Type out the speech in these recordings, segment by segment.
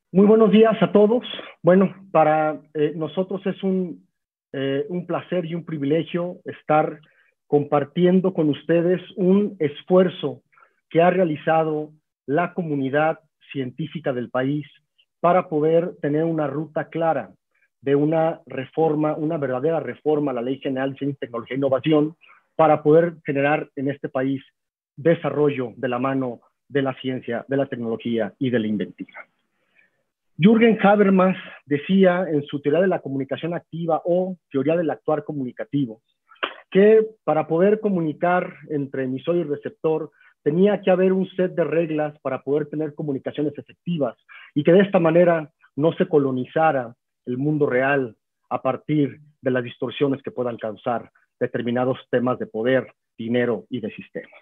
Muy buenos días a todos. Bueno, para nosotros es un placer y un privilegio estar compartiendo con ustedes un esfuerzo que ha realizado la comunidad científica del país para poder tener una ruta clara de una reforma, una verdadera reforma a la Ley General de Ciencia, Tecnología e Innovación para poder generar en este país desarrollo de la mano de la ciencia, de la tecnología y de la inventiva. Jürgen Habermas decía en su teoría de la comunicación activa o teoría del actuar comunicativo que para poder comunicar entre emisor y receptor tenía que haber un set de reglas para poder tener comunicaciones efectivas y que de esta manera no se colonizara el mundo real a partir de las distorsiones que puedan causar determinados temas de poder, dinero y de sistemas.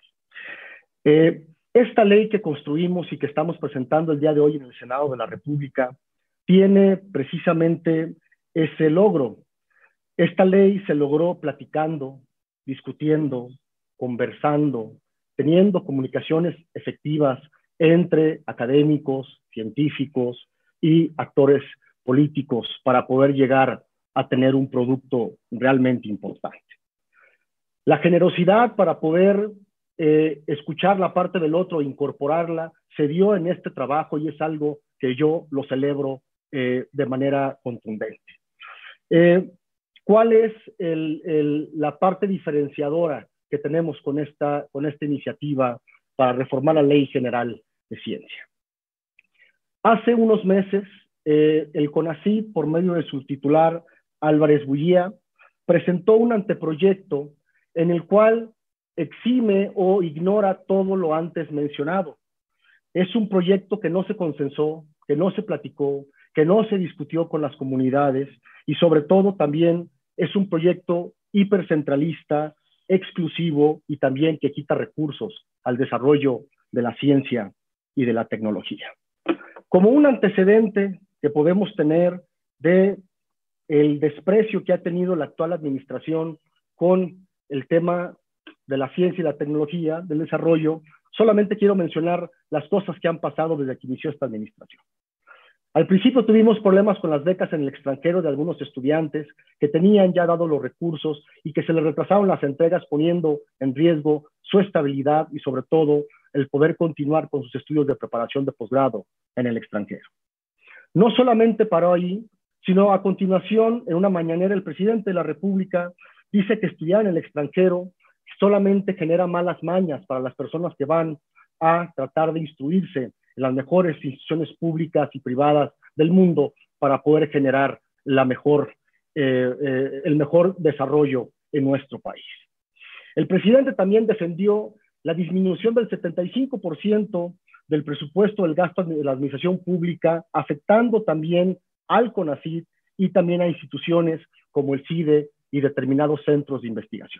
Esta ley que construimos y que estamos presentando el día de hoy en el Senado de la República tiene precisamente ese logro. Esta ley se logró platicando, discutiendo, conversando, teniendo comunicaciones efectivas entre académicos, científicos y actores políticos para poder llegar a tener un producto realmente importante. La generosidad para poder escuchar la parte del otro e incorporarla se dio en este trabajo y es algo que yo lo celebro de manera contundente. ¿Cuál es la parte diferenciadora que tenemos con esta iniciativa para reformar la Ley General de Ciencia? Hace unos meses, el CONACYT, por medio de su titular Álvarez Bullía, presentó un anteproyecto en el cual exime o ignora todo lo antes mencionado. Es un proyecto que no se consensó, que no se platicó, que no se discutió con las comunidades y sobre todo también es un proyecto hipercentralista, exclusivo y también que quita recursos al desarrollo de la ciencia y de la tecnología. Como un antecedente que podemos tener de el desprecio que ha tenido la actual administración con el tema de la ciencia y la tecnología, del desarrollo, solamente quiero mencionar las cosas que han pasado desde que inició esta administración. Al principio tuvimos problemas con las becas en el extranjero de algunos estudiantes que tenían ya dado los recursos y que se les retrasaron las entregas poniendo en riesgo su estabilidad y sobre todo el poder continuar con sus estudios de preparación de posgrado en el extranjero. No solamente paró ahí, sino a continuación, en una mañanera, el presidente de la República dice que estudiar en el extranjero solamente genera malas mañas para las personas que van a tratar de instruirse en las mejores instituciones públicas y privadas del mundo para poder generar el mejor desarrollo en nuestro país. El presidente también defendió la disminución del 75% del presupuesto del gasto de la administración pública, afectando también al CONACYT y también a instituciones como el CIDE y determinados centros de investigación.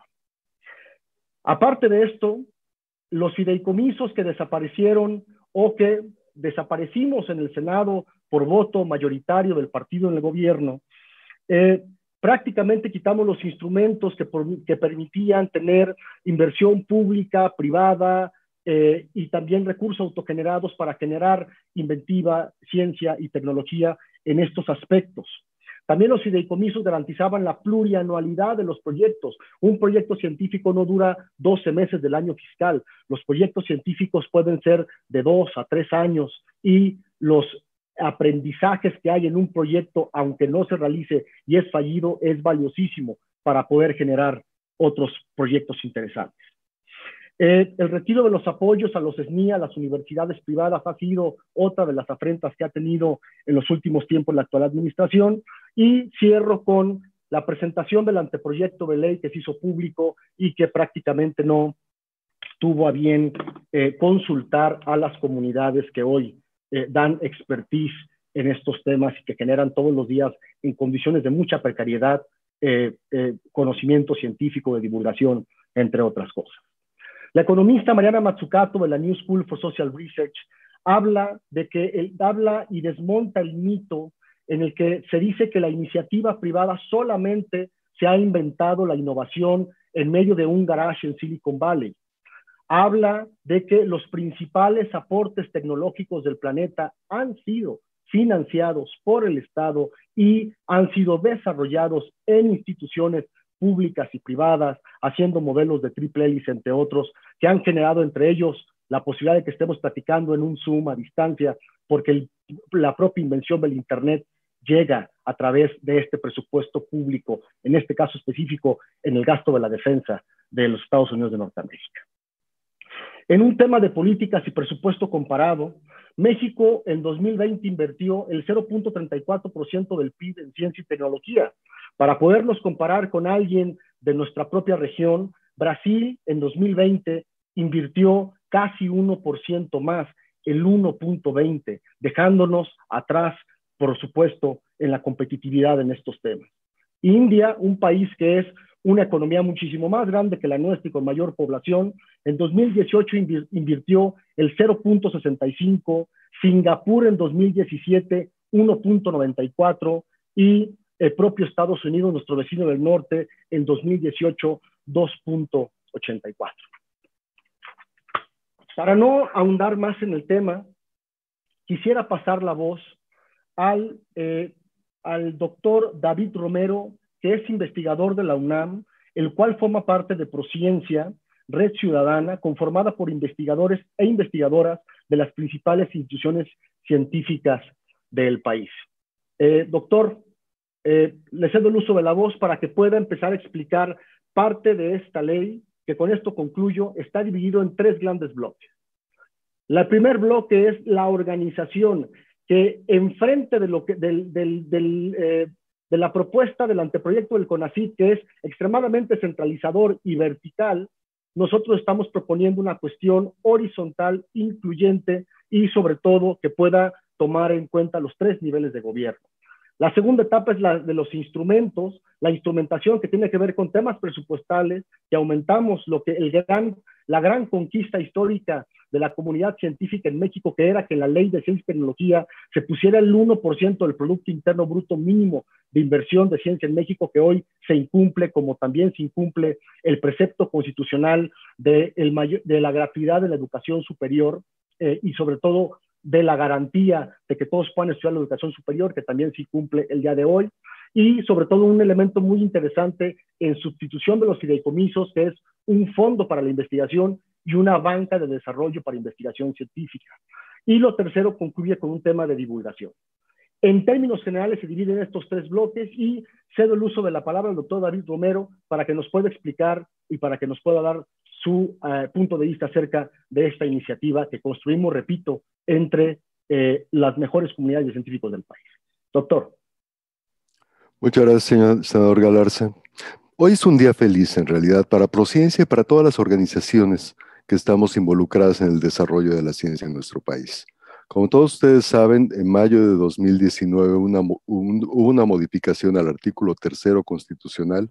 Aparte de esto, los fideicomisos que desaparecieron o que desaparecimos en el Senado por voto mayoritario del partido en el gobierno, prácticamente quitamos los instrumentos que permitían tener inversión pública, privada, y también recursos autogenerados para generar inventiva, ciencia y tecnología en estos aspectos. También los fideicomisos garantizaban la plurianualidad de los proyectos. Un proyecto científico no dura 12 meses del año fiscal. Los proyectos científicos pueden ser de 2 a 3 años y los aprendizajes que hay en un proyecto, aunque no se realice y es fallido, es valiosísimo para poder generar otros proyectos interesantes. El retiro de los apoyos a los SNI, a las universidades privadas, ha sido otra de las afrentas que ha tenido en los últimos tiempos la actual administración. Y cierro con la presentación del anteproyecto de ley que se hizo público y que prácticamente no tuvo a bien consultar a las comunidades que hoy dan expertise en estos temas y que generan todos los días en condiciones de mucha precariedad conocimiento científico de divulgación, entre otras cosas. La economista Mariana Mazzucato de la New School for Social Research habla y desmonta el mito en el que se dice que la iniciativa privada solamente se ha inventado la innovación en medio de un garage en Silicon Valley. Habla de que los principales aportes tecnológicos del planeta han sido financiados por el Estado y han sido desarrollados en instituciones públicas y privadas, haciendo modelos de triple hélice, entre otros, que han generado entre ellos la posibilidad de que estemos platicando en un Zoom a distancia, porque la propia invención del Internet llega a través de este presupuesto público, en este caso específico, en el gasto de la defensa de los Estados Unidos de Norteamérica. En un tema de políticas y presupuesto comparado, México en 2020 invirtió el 0.34% del PIB en ciencia y tecnología. Para podernos comparar con alguien de nuestra propia región, Brasil en 2020 invirtió casi 1% más, el 1.20, dejándonos atrás, por supuesto, en la competitividad en estos temas. India, un país que es una economía muchísimo más grande que la nuestra y con mayor población, en 2018 invirtió el 0.65, Singapur en 2017 1.94 y el propio Estados Unidos, nuestro vecino del norte, en 2018 2.84. Para no ahondar más en el tema, quisiera pasar la voz al doctor David Romero, que es investigador de la UNAM, el cual forma parte de Prociencia, Red Ciudadana, conformada por investigadores e investigadoras de las principales instituciones científicas del país. Doctor, le cedo el uso de la voz para que pueda empezar a explicar parte de esta ley, que con esto concluyo, está dividido en 3 grandes bloques. El primer bloque es la organización, que enfrente de, lo que, de la propuesta del anteproyecto del CONACYT, que es extremadamente centralizador y vertical, nosotros estamos proponiendo una cuestión horizontal, incluyente y sobre todo que pueda tomar en cuenta los 3 niveles de gobierno. La segunda etapa es la de los instrumentos, la instrumentación que tiene que ver con temas presupuestales, que aumentamos lo que la gran conquista histórica de la comunidad científica en México, que era que en la ley de ciencia y tecnología se pusiera el 1% del Producto Interno Bruto mínimo de inversión de ciencia en México, que hoy se incumple, como también se incumple el precepto constitucional de la gratuidad de la educación superior y sobre todo de la garantía de que todos puedan estudiar la educación superior, que también se cumple el día de hoy, y sobre todo un elemento muy interesante en sustitución de los fideicomisos, que es un fondo para la investigación y una banca de desarrollo para investigación científica. Y lo tercero concluye con un tema de divulgación. En términos generales se dividen estos 3 bloques y cedo el uso de la palabra al doctor David Romero para que nos pueda explicar y para que nos pueda dar su punto de vista acerca de esta iniciativa que construimos, repito, entre las mejores comunidades de científicos del país. Doctor. Muchas gracias, senador Galarza. Hoy es un día feliz, en realidad, para Prociencia y para todas las organizaciones que estamos involucradas en el desarrollo de la ciencia en nuestro país. Como todos ustedes saben, en mayo de 2019 hubo una modificación al artículo 3º constitucional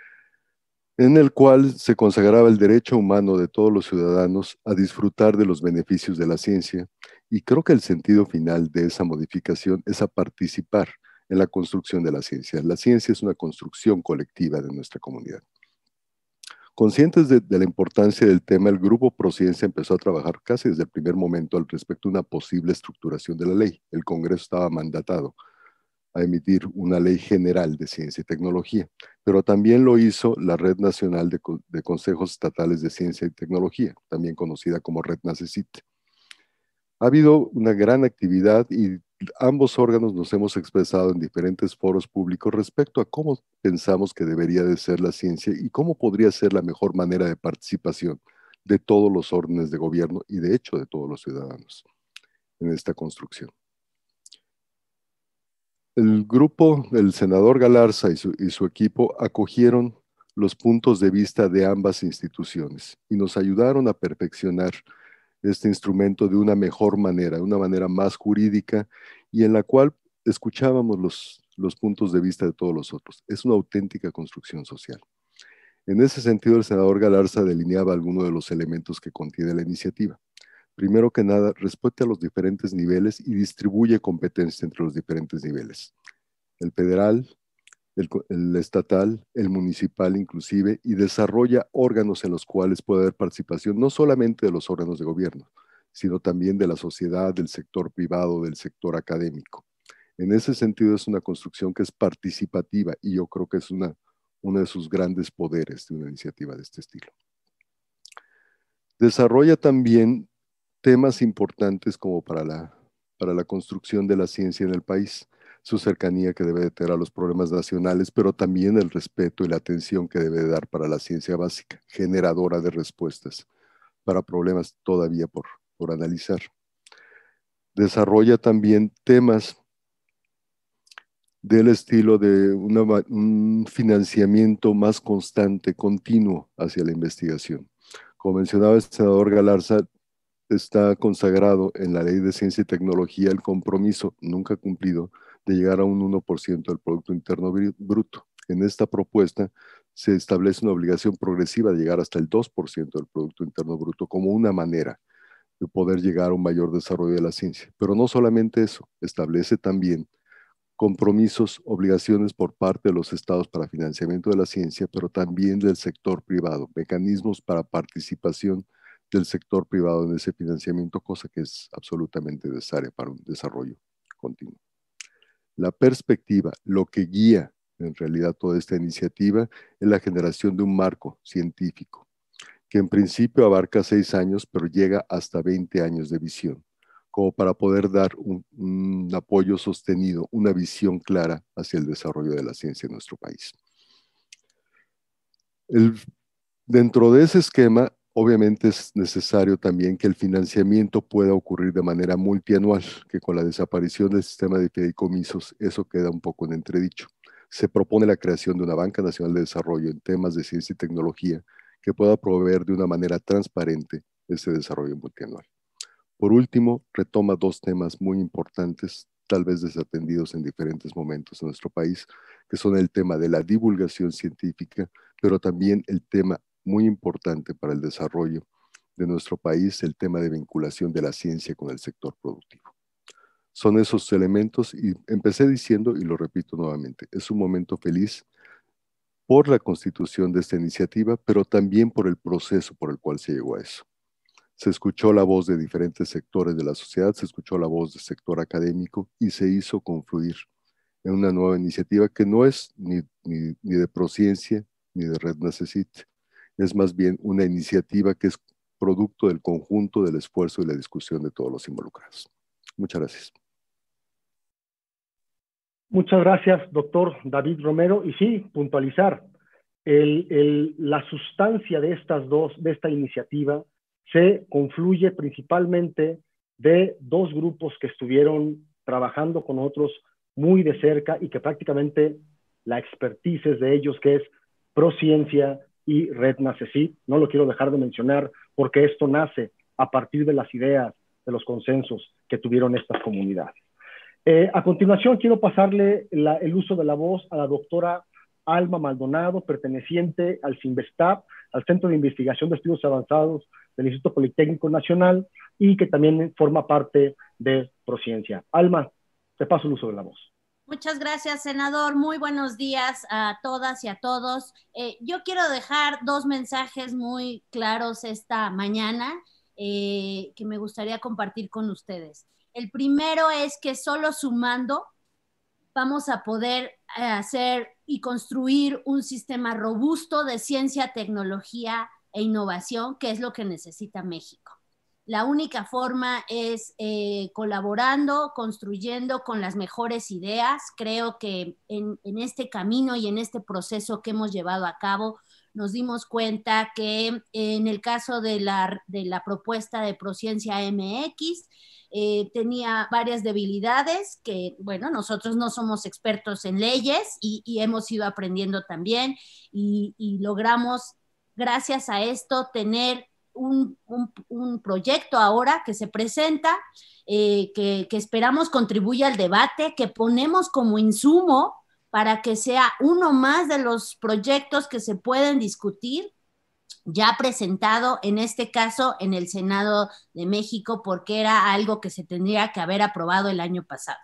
en el cual se consagraba el derecho humano de todos los ciudadanos a disfrutar de los beneficios de la ciencia, y creo que el sentido final de esa modificación es a participar en la construcción de la ciencia. La ciencia es una construcción colectiva de nuestra comunidad. Conscientes de la importancia del tema, el Grupo Prociencia empezó a trabajar casi desde el primer momento al respecto de una posible estructuración de la ley. El Congreso estaba mandatado a emitir una ley general de ciencia y tecnología, pero también lo hizo la Red Nacional de Consejos Estatales de Ciencia y Tecnología, también conocida como Red NACECIT. Ha habido una gran actividad y ambos órganos nos hemos expresado en diferentes foros públicos respecto a cómo pensamos que debería de ser la ciencia y cómo podría ser la mejor manera de participación de todos los órdenes de gobierno y de hecho de todos los ciudadanos en esta construcción. El grupo, el senador Galarza y su equipo acogieron los puntos de vista de ambas instituciones y nos ayudaron a perfeccionar este instrumento de una mejor manera, de una manera más jurídica y en la cual escuchábamos los puntos de vista de todos los otros. Es una auténtica construcción social. En ese sentido, el senador Galarza delineaba algunos de los elementos que contiene la iniciativa. Primero que nada, respeta los diferentes niveles y distribuye competencias entre los diferentes niveles. El federal, el estatal, el municipal inclusive, y desarrolla órganos en los cuales puede haber participación no solamente de los órganos de gobierno, sino también de la sociedad, del sector privado, del sector académico. En ese sentido es una construcción que es participativa y yo creo que es uno de sus grandes poderes de una iniciativa de este estilo. Desarrolla también temas importantes como para la construcción de la ciencia en el país, su cercanía que debe de tener a los problemas nacionales, pero también el respeto y la atención que debe de dar para la ciencia básica, generadora de respuestas para problemas todavía por analizar. Desarrolla también temas del estilo de un financiamiento más constante, continuo hacia la investigación. Como mencionaba el senador Galarza, está consagrado en la Ley de Ciencia y Tecnología el compromiso, nunca cumplido, de llegar a un 1% del Producto Interno Bruto. En esta propuesta se establece una obligación progresiva de llegar hasta el 2% del Producto Interno Bruto como una manera de poder llegar a un mayor desarrollo de la ciencia. Pero no solamente eso, establece también compromisos, obligaciones por parte de los estados para financiamiento de la ciencia, pero también del sector privado, mecanismos para participación del sector privado en ese financiamiento, cosa que es absolutamente necesaria para un desarrollo continuo. La perspectiva, lo que guía en realidad toda esta iniciativa, es la generación de un marco científico, que en principio abarca 6 años, pero llega hasta 20 años de visión, como para poder dar un apoyo sostenido, una visión clara hacia el desarrollo de la ciencia en nuestro país. Dentro de ese esquema, obviamente es necesario también que el financiamiento pueda ocurrir de manera multianual, que con la desaparición del sistema de fideicomisos eso queda un poco en entredicho. Se propone la creación de una Banca Nacional de Desarrollo en temas de ciencia y tecnología que pueda proveer de una manera transparente ese desarrollo multianual. Por último, retoma 2 temas muy importantes, tal vez desatendidos en diferentes momentos en nuestro país, que son el tema de la divulgación científica, pero también el tema muy importante para el desarrollo de nuestro país, el tema de vinculación de la ciencia con el sector productivo. Son esos elementos y empecé diciendo, y lo repito nuevamente, es un momento feliz por la constitución de esta iniciativa, pero también por el proceso por el cual se llegó a eso. Se escuchó la voz de diferentes sectores de la sociedad, se escuchó la voz del sector académico y se hizo confluir en una nueva iniciativa que no es ni de Prociencia ni de Red Nacecit, es más bien una iniciativa que es producto del conjunto del esfuerzo y la discusión de todos los involucrados. Muchas gracias. Muchas gracias, doctor David Romero. Y sí, puntualizar, la sustancia de esta iniciativa se confluye principalmente de 2 grupos que estuvieron trabajando con nosotros muy de cerca y que prácticamente la expertise es de ellos, que es Prociencia y Red Nacecit. No lo quiero dejar de mencionar porque esto nace a partir de las ideas, de los consensos que tuvieron estas comunidades. A continuación, quiero pasarle el uso de la voz a la doctora Alma Maldonado, perteneciente al CINVESTAP, al Centro de Investigación de Estudios Avanzados del Instituto Politécnico Nacional, y que también forma parte de Prociencia. Alma, te paso el uso de la voz. Muchas gracias, senador. Muy buenos días a todas y a todos. Yo quiero dejar 2 mensajes muy claros esta mañana que me gustaría compartir con ustedes. El primero es que solo sumando vamos a poder hacer y construir un sistema robusto de ciencia, tecnología e innovación, que es lo que necesita México. La única forma es colaborando, construyendo con las mejores ideas. Creo que en este camino y en este proceso que hemos llevado a cabo, nos dimos cuenta que en el caso de la propuesta de Prociencia MX, tenía varias debilidades que, bueno, nosotros no somos expertos en leyes y hemos ido aprendiendo también y logramos, gracias a esto, tener un proyecto ahora que se presenta, que esperamos contribuya al debate, que ponemos como insumo para que sea uno más de los proyectos que se pueden discutir, ya presentado, en este caso, en el Senado de México, porque era algo que se tendría que haber aprobado el año pasado.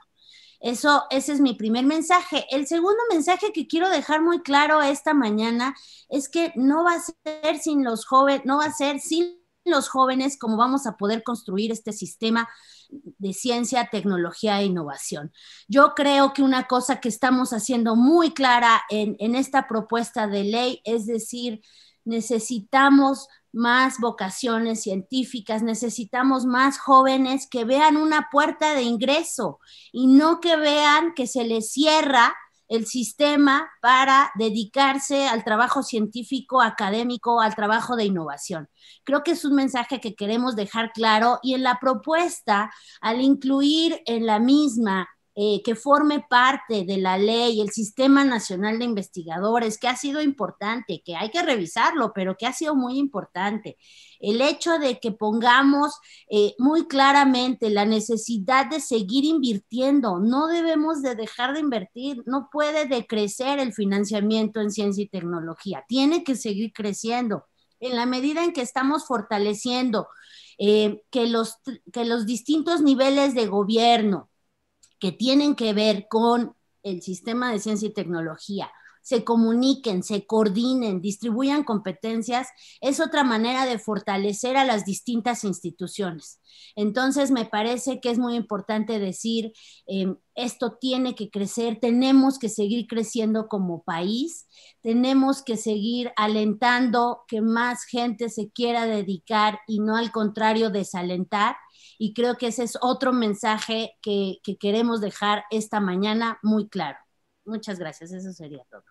Ese es mi primer mensaje. El segundo mensaje que quiero dejar muy claro esta mañana es que no va a ser sin los jóvenes, no va a ser sin los jóvenes cómo vamos a poder construir este sistema de ciencia, tecnología e innovación. Yo creo que una cosa que estamos haciendo muy clara en esta propuesta de ley, es decir, necesitamos más vocaciones científicas, necesitamos más jóvenes que vean una puerta de ingreso y no que vean que se les cierra el sistema para dedicarse al trabajo científico, académico, al trabajo de innovación. Creo que es un mensaje que queremos dejar claro, y en la propuesta, al incluir en la misma que forme parte de la ley el Sistema Nacional de Investigadores, que ha sido importante, que hay que revisarlo, pero que ha sido muy importante. El hecho de que pongamos muy claramente la necesidad de seguir invirtiendo, no debemos de dejar de invertir, no puede decrecer el financiamiento en ciencia y tecnología, tiene que seguir creciendo. En la medida en que estamos fortaleciendo que los distintos niveles de gobierno que tienen que ver con el sistema de ciencia y tecnología se comuniquen, se coordinen, distribuyan competencias, es otra manera de fortalecer a las distintas instituciones. Entonces, me parece que es muy importante decir, esto tiene que crecer, tenemos que seguir creciendo como país, tenemos que seguir alentando que más gente se quiera dedicar y no al contrario desalentar, y creo que ese es otro mensaje que queremos dejar esta mañana muy claro. Muchas gracias, eso sería todo.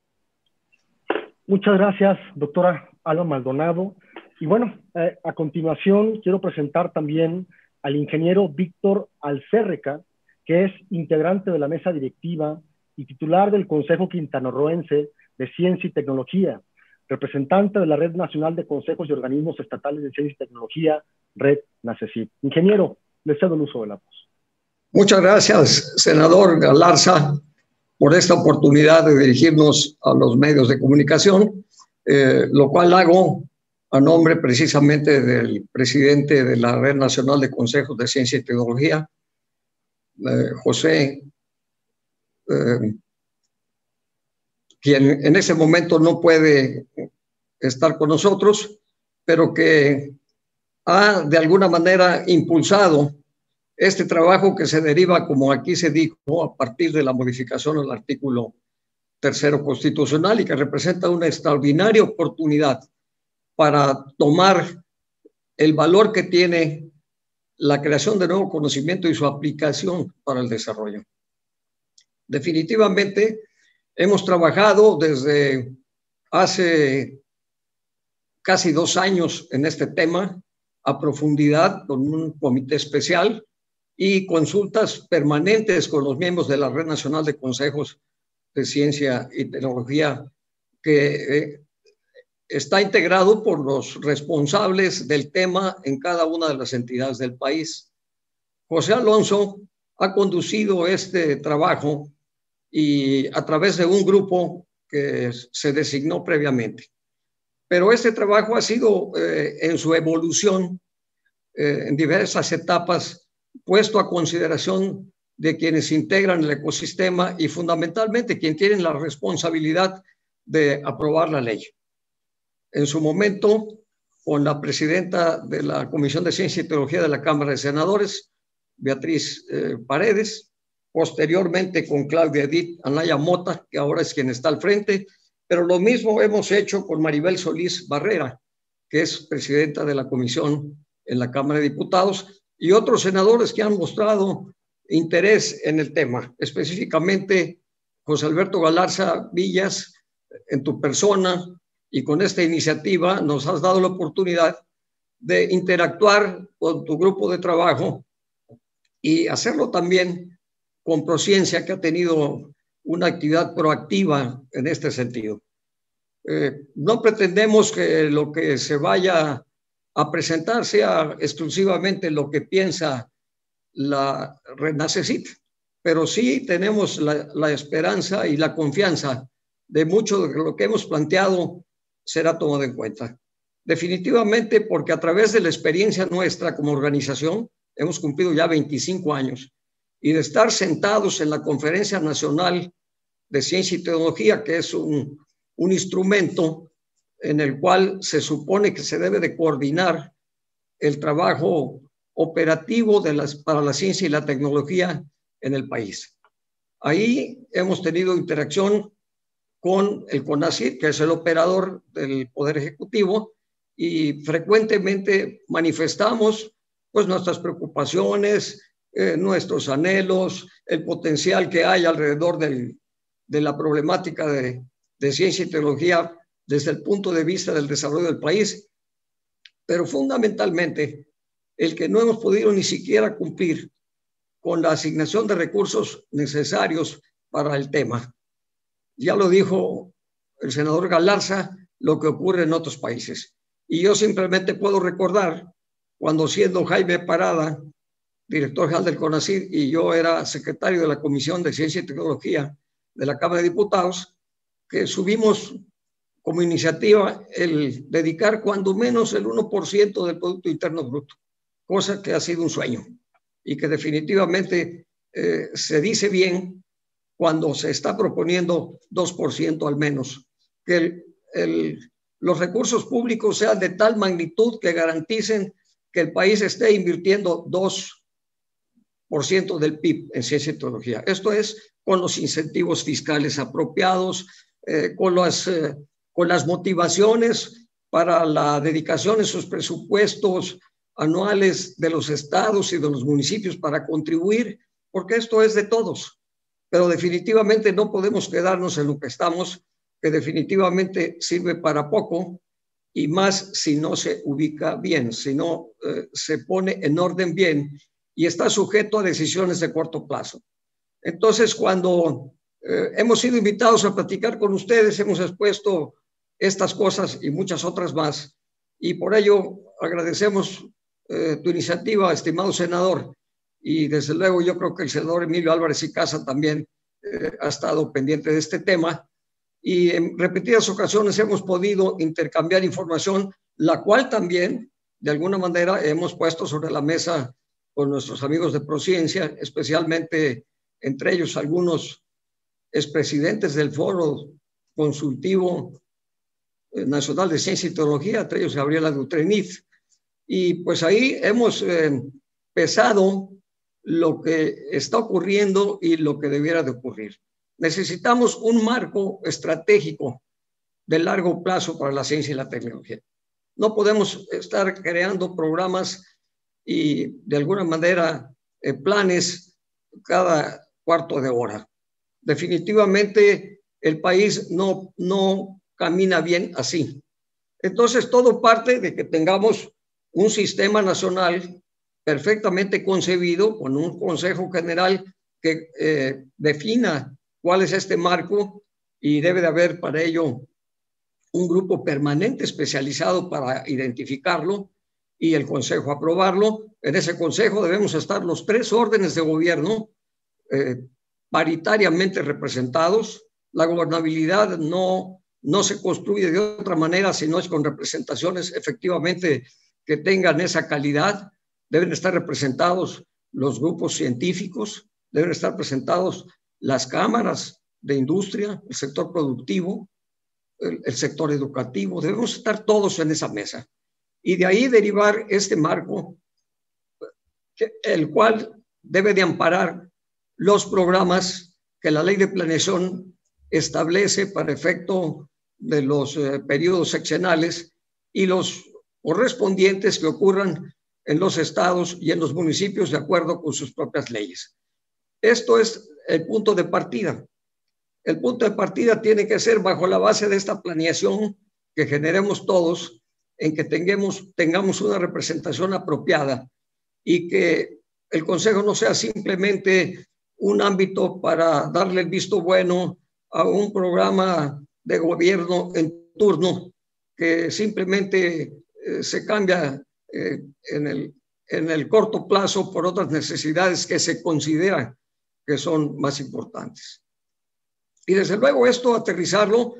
Muchas gracias, doctora Alba Maldonado. Y bueno, a continuación quiero presentar también al ingeniero Víctor Alcérreca, que es integrante de la mesa directiva y titular del Consejo Quintanarroense de Ciencia y Tecnología, representante de la Red Nacional de Consejos y Organismos Estatales de Ciencia y Tecnología, Red NACECIT. Ingeniero, le cedo el uso de la voz. Muchas gracias, senador Galarza, por esta oportunidad de dirigirnos a los medios de comunicación, lo cual hago a nombre precisamente del presidente de la Red Nacional de Consejos de Ciencia y Tecnología, José, quien en ese momento no puede estar con nosotros, pero que ha de alguna manera impulsado este trabajo que se deriva, como aquí se dijo, a partir de la modificación al artículo 3º constitucional, y que representa una extraordinaria oportunidad para tomar el valor que tiene la creación de nuevo conocimiento y su aplicación para el desarrollo. Definitivamente hemos trabajado desde hace casi 2 años en este tema a profundidad, con un comité especial y consultas permanentes con los miembros de la Red Nacional de Consejos de Ciencia y Tecnología, que está integrado por los responsables del tema en cada una de las entidades del país. José Alonso ha conducido este trabajo y a través de un grupo que se designó previamente. Pero este trabajo ha sido en su evolución, en diversas etapas, puesto a consideración de quienes integran el ecosistema y fundamentalmente quienes tienen la responsabilidad de aprobar la ley. En su momento, con la presidenta de la Comisión de Ciencia y Tecnología de la Cámara de Senadores, Beatriz Paredes, posteriormente con Claudia Edith Anaya Mota, que ahora es quien está al frente, pero lo mismo hemos hecho con Maribel Solís Barrera, que es presidenta de la comisión en la Cámara de Diputados, y otros senadores que han mostrado interés en el tema, específicamente José Alberto Galarza Villas, en tu persona, y con esta iniciativa nos has dado la oportunidad de interactuar con tu grupo de trabajo y hacerlo también con Prociencia, que ha tenido una actividad proactiva en este sentido. No pretendemos que lo que se vaya a presentar sea exclusivamente lo que piensa la Red NACECIT, pero sí tenemos la esperanza y la confianza de mucho de lo que hemos planteado será tomado en cuenta. Definitivamente, porque a través de la experiencia nuestra como organización, hemos cumplido ya 25 años, y de estar sentados en la Conferencia Nacional de Ciencia y Tecnología, que es un instrumento en el cual se supone que se debe de coordinar el trabajo operativo para la ciencia y la tecnología en el país. Ahí hemos tenido interacción con el CONACYT, que es el operador del Poder Ejecutivo, y frecuentemente manifestamos pues nuestras preocupaciones, nuestros anhelos, el potencial que hay alrededor de la problemática de ciencia y tecnología desde el punto de vista del desarrollo del país, pero fundamentalmente el que no hemos podido ni siquiera cumplir con la asignación de recursos necesarios para el tema. Ya lo dijo el senador Galarza, lo que ocurre en otros países. Y yo simplemente puedo recordar cuando, siendo Jaime Parada, director general del CONACYT, y yo era secretario de la Comisión de Ciencia y Tecnología de la Cámara de Diputados, que subimos como iniciativa el dedicar cuando menos el 1% del Producto Interno Bruto, cosa que ha sido un sueño y que definitivamente se dice bien cuando se está proponiendo 2% al menos, que los recursos públicos sean de tal magnitud que garanticen que el país esté invirtiendo 2% del PIB en ciencia y tecnología. Esto es con los incentivos fiscales apropiados, con las motivaciones para la dedicación en sus presupuestos anuales de los estados y de los municipios para contribuir, porque esto es de todos. Pero definitivamente no podemos quedarnos en lo que estamos, que definitivamente sirve para poco, y más si no se ubica bien, si no se pone en orden bien y está sujeto a decisiones de corto plazo. Entonces, cuando hemos sido invitados a platicar con ustedes, hemos expuesto estas cosas y muchas otras más, y por ello agradecemos tu iniciativa, estimado senador, y desde luego yo creo que el senador Emilio Álvarez y Casa también ha estado pendiente de este tema, y en repetidas ocasiones hemos podido intercambiar información, la cual también de alguna manera hemos puesto sobre la mesa con nuestros amigos de Prociencia, especialmente entre ellos algunos expresidentes del Foro Consultivo Nacional de Ciencia y Tecnología, entre ellos Gabriela Dutrenit, y pues ahí hemos pesado lo que está ocurriendo y lo que debiera de ocurrir. Necesitamos un marco estratégico de largo plazo para la ciencia y la tecnología. No podemos estar creando programas y de alguna manera planes cada cuarto de hora. Definitivamente el país no camina bien así. Entonces todo parte de que tengamos un sistema nacional perfectamente concebido con un Consejo General que defina cuál es este marco, y debe de haber para ello un grupo permanente especializado para identificarlo y el Consejo aprobarlo. En ese Consejo debemos estar los 3 órdenes de gobierno paritariamente representados. La gobernabilidad no se construye de otra manera si no es con representaciones efectivamente que tengan esa calidad. Deben estar representados los grupos científicos, deben estar representados las cámaras de industria, el sector productivo, el sector educativo. Debemos estar todos en esa mesa y de ahí derivar este marco, el cual debe de amparar los programas que la Ley de Planeación establece para efecto de los periodos sexenales y los correspondientes que ocurran en los estados y en los municipios de acuerdo con sus propias leyes. Esto es el punto de partida. El punto de partida tiene que ser bajo la base de esta planeación que generemos todos, en que tengamos una representación apropiada y que el Consejo no sea simplemente un ámbito para darle el visto bueno a un programa de gobierno en turno que simplemente se cambia en el corto plazo por otras necesidades que se consideran que son más importantes. Y desde luego esto aterrizarlo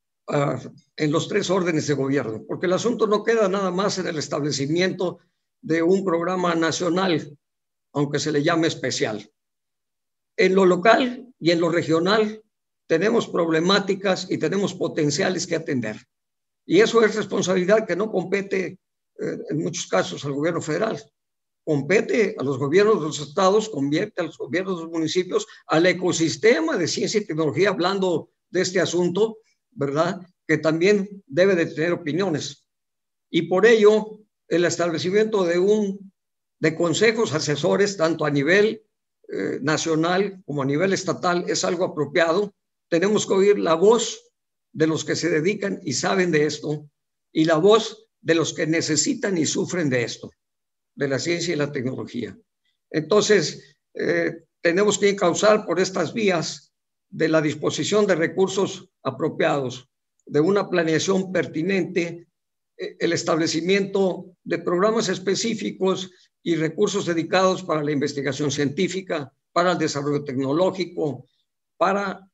en los 3 órdenes de gobierno, porque el asunto no queda nada más en el establecimiento de un programa nacional, aunque se le llame especial. En lo local y en lo regional tenemos problemáticas y tenemos potenciales que atender. Y eso es responsabilidad que no compete en muchos casos al gobierno federal. Compete a los gobiernos de los estados, convierte a los gobiernos de los municipios, al ecosistema de ciencia y tecnología, hablando de este asunto, ¿verdad? Que también debe de tener opiniones. Y por ello, el establecimiento de consejos asesores, tanto a nivel nacional como a nivel estatal, es algo apropiado. Tenemos que oír la voz de los que se dedican y saben de esto, y la voz de los que necesitan y sufren de esto, de la ciencia y la tecnología. Entonces, tenemos que encauzar por estas vías de la disposición de recursos apropiados, de una planeación pertinente, el establecimiento de programas específicos y recursos dedicados para la investigación científica, para el desarrollo tecnológico, para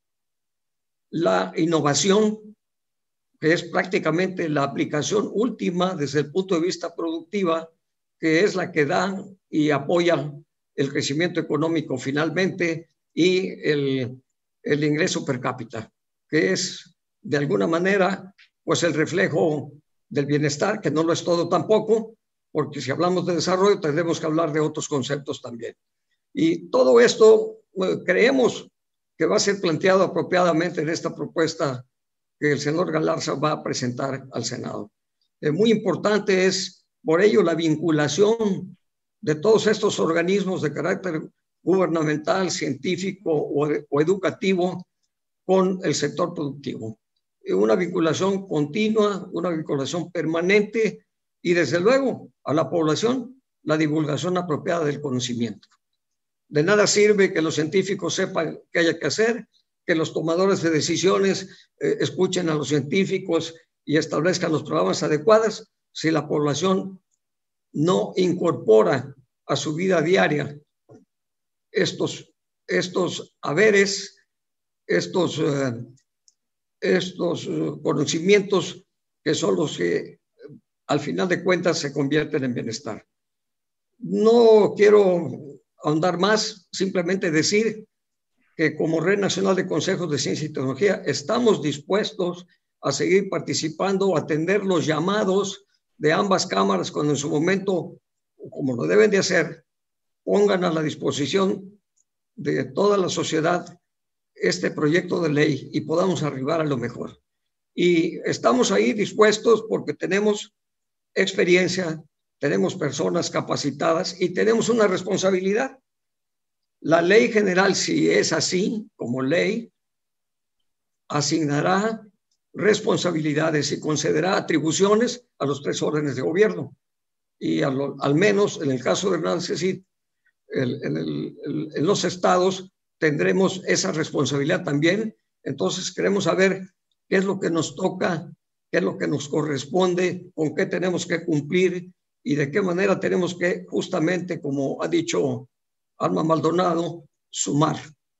la innovación, que es prácticamente la aplicación última desde el punto de vista productiva, que es la que da y apoya el crecimiento económico finalmente y el ingreso per cápita, que es de alguna manera pues el reflejo del bienestar, que no lo es todo tampoco, porque si hablamos de desarrollo tendremos que hablar de otros conceptos también. Y todo esto creemos que va a ser planteado apropiadamente en esta propuesta que el senador Galarza va a presentar al Senado. Muy importante es, por ello, la vinculación de todos estos organismos de carácter gubernamental, científico o educativo con el sector productivo. Una vinculación continua, una vinculación permanente y, desde luego, a la población, la divulgación apropiada del conocimiento. De nada sirve que los científicos sepan qué hay que hacer, que los tomadores de decisiones escuchen a los científicos y establezcan los programas adecuados si la población no incorpora a su vida diaria estos haberes, estos conocimientos que son los que al final de cuentas se convierten en bienestar. No quiero ahondar más, simplemente decir que como Red Nacional de Consejos de Ciencia y Tecnología estamos dispuestos a seguir participando, a atender los llamados de ambas cámaras cuando en su momento, como lo deben de hacer, pongan a la disposición de toda la sociedad este proyecto de ley y podamos arribar a lo mejor. Y estamos ahí dispuestos porque tenemos experiencia, tenemos personas capacitadas y tenemos una responsabilidad. La ley general, si es así como ley, asignará responsabilidades y concederá atribuciones a los 3 órdenes de gobierno. Y al menos en el caso de Hernán Cecit, en los estados tendremos esa responsabilidad también. Entonces queremos saber qué es lo que nos toca, qué es lo que nos corresponde, con qué tenemos que cumplir y de qué manera tenemos que, justamente como ha dicho Alma Maldonado, sumar.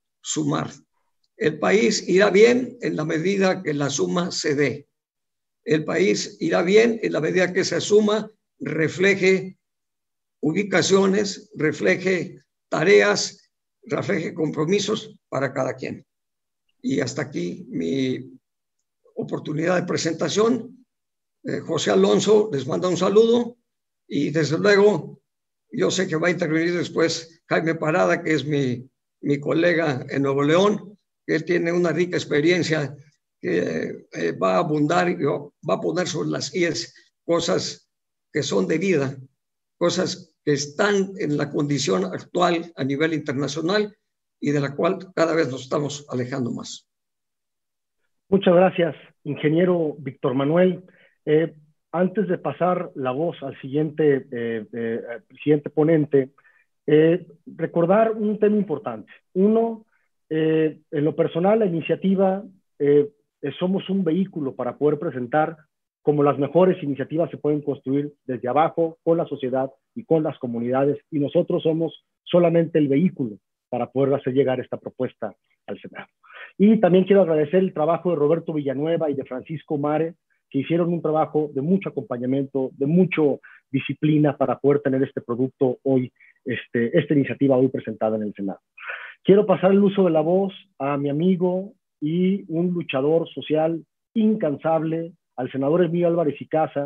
El país irá bien en la medida que la suma se dé. El país irá bien en la medida que esa suma refleje ubicaciones, refleje tareas, refleje compromisos para cada quien. Y hasta aquí mi oportunidad de presentación. José Alonso les manda un saludo y desde luego yo sé que va a intervenir después Jaime Parada, que es mi colega en Nuevo León, que él tiene una rica experiencia que va a abundar y va a poner sobre las IES cosas que son de vida, cosas que están en la condición actual a nivel internacional y de la cual cada vez nos estamos alejando más. Muchas gracias, ingeniero Víctor Manuel. Antes de pasar la voz al siguiente ponente, recordar un tema importante. Uno, en lo personal, la iniciativa, somos un vehículo para poder presentar cómo las mejores iniciativas se pueden construir desde abajo, con la sociedad y con las comunidades, y nosotros somos solamente el vehículo para poder hacer llegar esta propuesta al Senado. Y también quiero agradecer el trabajo de Roberto Villanueva y de Francisco Mare, que hicieron un trabajo de mucho acompañamiento, de mucha disciplina para poder tener este producto hoy, esta iniciativa hoy presentada en el Senado. Quiero pasar el uso de la voz a mi amigo y un luchador social incansable, al senador Emilio Álvarez y Casa,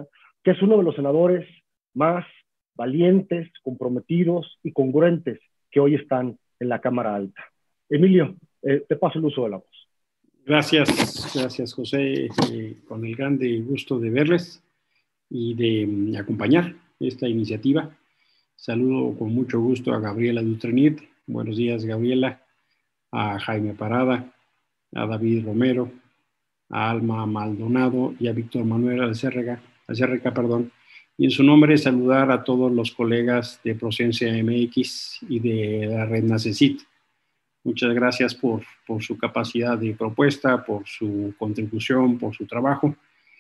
que es uno de los senadores más valientes, comprometidos y congruentes que hoy están en la Cámara Alta. Emilio, te paso el uso de la voz. Gracias José, con el grande gusto de verles y de acompañar esta iniciativa. Saludo con mucho gusto a Gabriela Dutrenit. Buenos días, Gabriela. A Jaime Parada, a David Romero, a Alma Maldonado y a Víctor Manuel Alcerreca, y en su nombre saludar a todos los colegas de Procedencia MX y de la red NACECIT. Muchas gracias por su capacidad de propuesta, por su contribución, por su trabajo.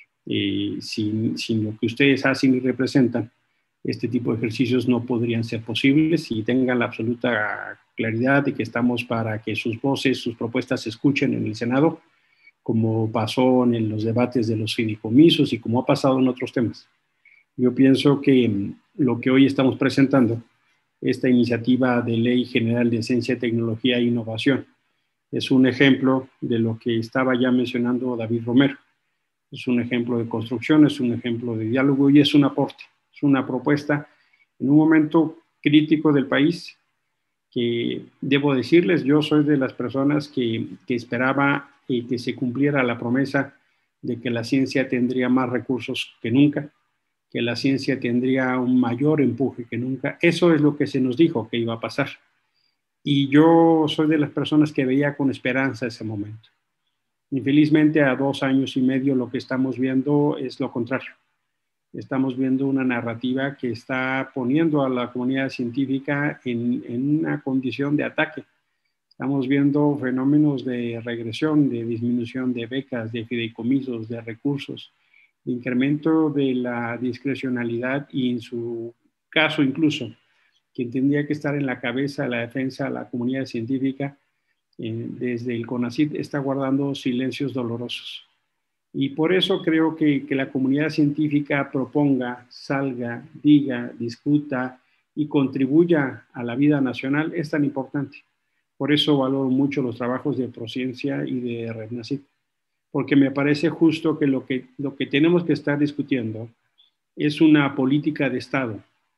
Sin lo que ustedes hacen y representan, este tipo de ejercicios no podrían ser posibles, y tengan la absoluta claridad de que estamos para que sus voces, sus propuestas se escuchen en el Senado, como pasó en los debates de los fideicomisos y como ha pasado en otros temas. Yo pienso que lo que hoy estamos presentando, esta iniciativa de Ley General de Ciencia, Tecnología e Innovación, es un ejemplo de lo que estaba ya mencionando David Romero. Es un ejemplo de construcción, es un ejemplo de diálogo y es un aporte, es una propuesta en un momento crítico del país que, debo decirles, yo soy de las personas que esperaba que se cumpliera la promesa de que la ciencia tendría más recursos que nunca, que la ciencia tendría un mayor empuje que nunca. Eso es lo que se nos dijo que iba a pasar. Y yo soy de las personas que veía con esperanza ese momento. Infelizmente, a 2 años y medio lo que estamos viendo es lo contrario. Estamos viendo una narrativa que está poniendo a la comunidad científica en una condición de ataque. Estamos viendo fenómenos de regresión, de disminución de becas, de fideicomisos, de recursos, de incremento de la discrecionalidad y, en su caso incluso, quien tendría que estar en la cabeza de la defensa a la comunidad científica, desde el CONACYT, está guardando silencios dolorosos. Y por eso creo que la comunidad científica proponga, salga, diga, discuta y contribuya a la vida nacional es tan importante. Por eso valoro mucho los trabajos de Prociencia y de Red NACECIT, porque me parece justo que lo que tenemos que estar discutiendo es una política de Estado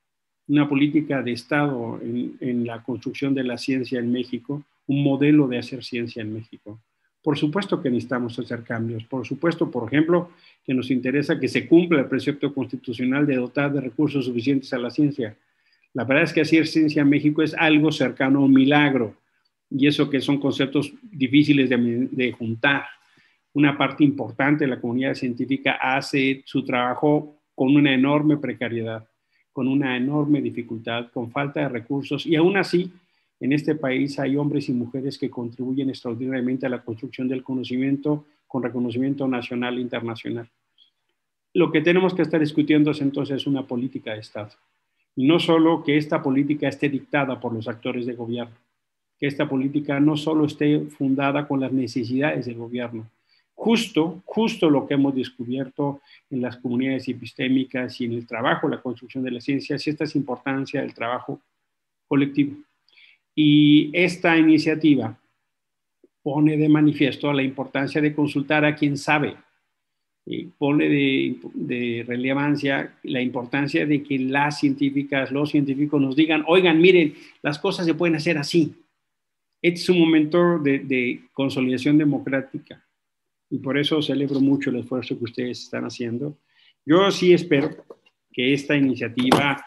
en la construcción de la ciencia en México, un modelo de hacer ciencia en México. Por supuesto que necesitamos hacer cambios. Por supuesto, por ejemplo, que nos interesa que se cumpla el precepto constitucional de dotar de recursos suficientes a la ciencia. La verdad es que hacer ciencia en México es algo cercano a un milagro, y eso que son conceptos difíciles de juntar. Una parte importante de la comunidad científica hace su trabajo con una enorme precariedad, con una enorme dificultad, con falta de recursos, y aún así, en este país hay hombres y mujeres que contribuyen extraordinariamente a la construcción del conocimiento con reconocimiento nacional e internacional. Lo que tenemos que estar discutiendo es entonces una política de Estado. Y no solo que esta política esté dictada por los actores de gobierno, que esta política no solo esté fundada con las necesidades del gobierno. Justo lo que hemos descubierto en las comunidades epistémicas y en el trabajo, la construcción de la ciencia, es esta importancia del trabajo colectivo. Y esta iniciativa pone de manifiesto la importancia de consultar a quien sabe, pone de relevancia la importancia de que las científicas, los científicos nos digan, oigan, miren, las cosas se pueden hacer así. Este es un momento de consolidación democrática, y por eso celebro mucho el esfuerzo que ustedes están haciendo. Yo sí espero que esta iniciativa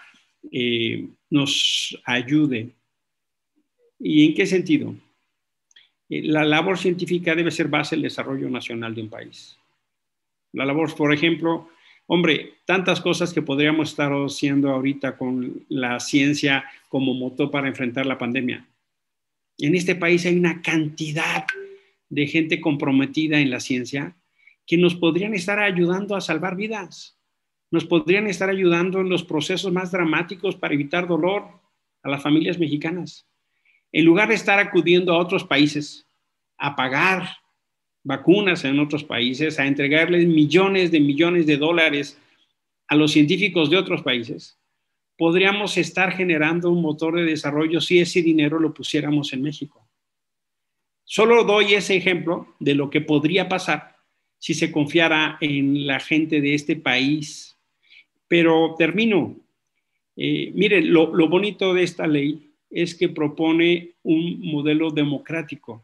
nos ayude. ¿Y en qué sentido? La labor científica debe ser base del desarrollo nacional de un país. La labor, por ejemplo, hombre, tantas cosas que podríamos estar haciendo ahorita con la ciencia como motor para enfrentar la pandemia. En este país hay una cantidad de gente comprometida en la ciencia que nos podrían estar ayudando a salvar vidas. Nos podrían estar ayudando en los procesos más dramáticos para evitar dolor a las familias mexicanas. En lugar de estar acudiendo a otros países a pagar vacunas en otros países, a entregarles millones de dólares a los científicos de otros países, podríamos estar generando un motor de desarrollo si ese dinero lo pusiéramos en México. Solo doy ese ejemplo de lo que podría pasar si se confiara en la gente de este país, Pero termino. Miren, lo bonito de esta ley es que propone un modelo democrático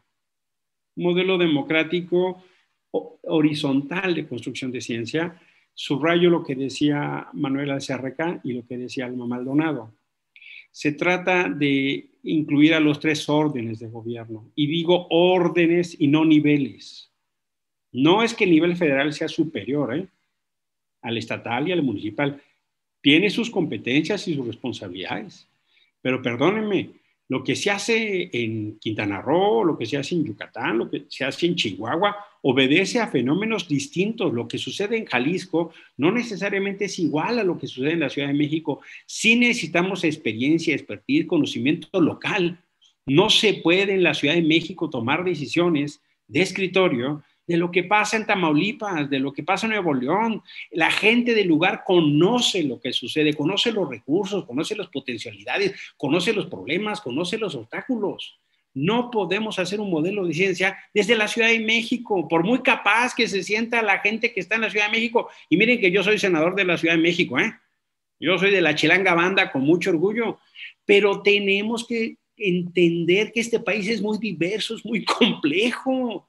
horizontal de construcción de ciencia. Subrayo lo que decía Manuel Acerreca y lo que decía Alma Maldonado. Se trata de incluir a los 3 órdenes de gobierno, y digo órdenes y no niveles. No es que el nivel federal sea superior al estatal y al municipal. Tiene sus competencias y sus responsabilidades. Pero perdónenme, lo que se hace en Quintana Roo, lo que se hace en Yucatán, lo que se hace en Chihuahua, obedece a fenómenos distintos. Lo que sucede en Jalisco no necesariamente es igual a lo que sucede en la Ciudad de México. Sí necesitamos experiencia, expertise, conocimiento local. No se puede en la Ciudad de México tomar decisiones de escritorio de lo que pasa en Tamaulipas, de lo que pasa en Nuevo León. La gente del lugar conoce lo que sucede, conoce los recursos, conoce las potencialidades, conoce los problemas, conoce los obstáculos. No podemos hacer un modelo de ciencia desde la Ciudad de México, por muy capaz que se sienta la gente que está en la Ciudad de México. Y miren que yo soy senador de la Ciudad de México, Yo soy de la Chilanga Banda con mucho orgullo, pero tenemos que entender que este país es muy diverso, es muy complejo.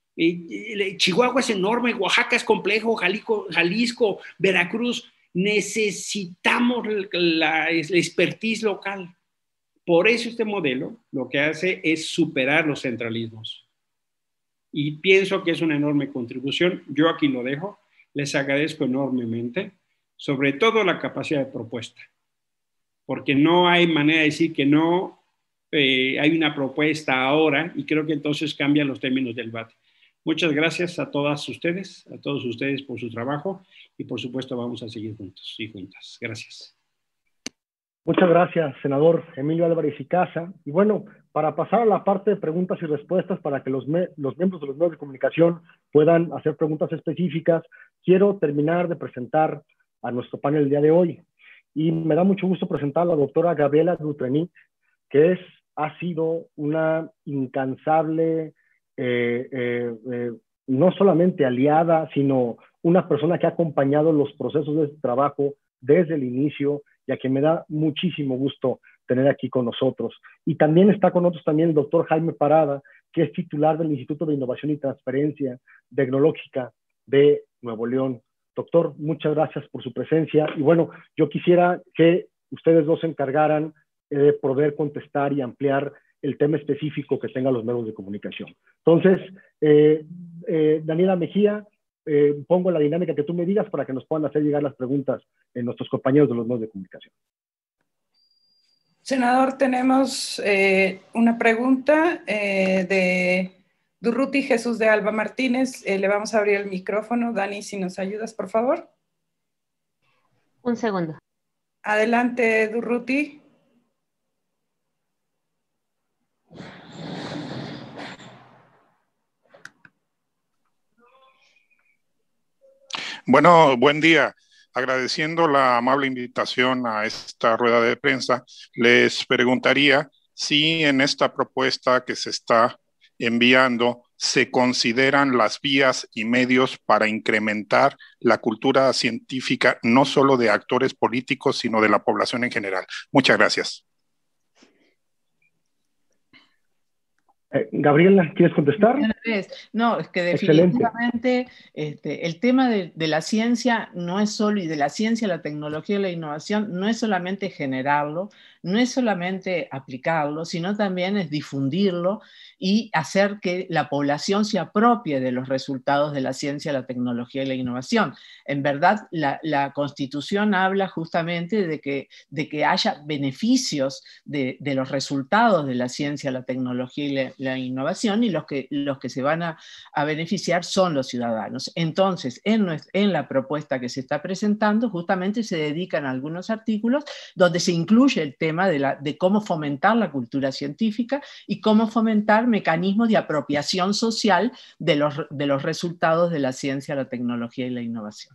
Chihuahua es enorme, Oaxaca es complejo, Jalisco, Veracruz. Necesitamos la expertise local. Por eso este modelo lo que hace es superar los centralismos. Y pienso que es una enorme contribución. Yo aquí lo dejo. Les agradezco enormemente, sobre todo la capacidad de propuesta, porque no hay manera de decir que no. Hay una propuesta ahora y creo que entonces cambian los términos del debate. Muchas gracias a todos ustedes por su trabajo y por supuesto vamos a seguir juntos y juntas. Gracias. Muchas gracias, senador Emilio Álvarez y Casa. Y bueno, para pasar a la parte de preguntas y respuestas para que los miembros de los medios de comunicación puedan hacer preguntas específicas, quiero terminar de presentar a nuestro panel el día de hoy. Y me da mucho gusto presentar a la doctora Gabriela Dutrenit, que ha sido una incansable no solamente aliada, sino una persona que ha acompañado los procesos de este trabajo desde el inicio y a quien me da muchísimo gusto tener aquí con nosotros. Y también está con nosotros también el doctor Jaime Parada, que es titular del Instituto de Innovación y Transferencia Tecnológica de Nuevo León. Doctor, muchas gracias por su presencia. Y bueno, yo quisiera que ustedes dos se encargaran de poder contestar y ampliar el tema específico que tengan los medios de comunicación. Entonces, Daniela Mejía, pongo la dinámica que tú me digas para que nos puedan hacer llegar las preguntas nuestros compañeros de los medios de comunicación. Senador, tenemos una pregunta de Durruti Jesús de Alba Martínez. Le vamos a abrir el micrófono. Dani, si nos ayudas, por favor. Un segundo. Adelante, Durruti. Bueno, buen día. Agradeciendo la amable invitación a esta rueda de prensa, les preguntaría si en esta propuesta que se está enviando se consideran las vías y medios para incrementar la cultura científica, no solo de actores políticos, sino de la población en general. Muchas gracias. Gabriela, ¿quieres contestar? No, es que definitivamente el tema de la ciencia no es solo, y de la ciencia, la tecnología y la innovación, no es solamente generarlo, no es solamente aplicarlo, sino también es difundirlo y hacer que la población se apropie de los resultados de la ciencia, la tecnología y la innovación. En verdad, la Constitución habla justamente de que haya beneficios de los resultados de la ciencia, la tecnología y la innovación, y los que se van a beneficiar son los ciudadanos. Entonces, en la propuesta que se está presentando, justamente se dedican algunos artículos donde se incluye el tema de cómo fomentar la cultura científica y cómo fomentar mecanismos de apropiación social de los resultados de la ciencia, la tecnología y la innovación.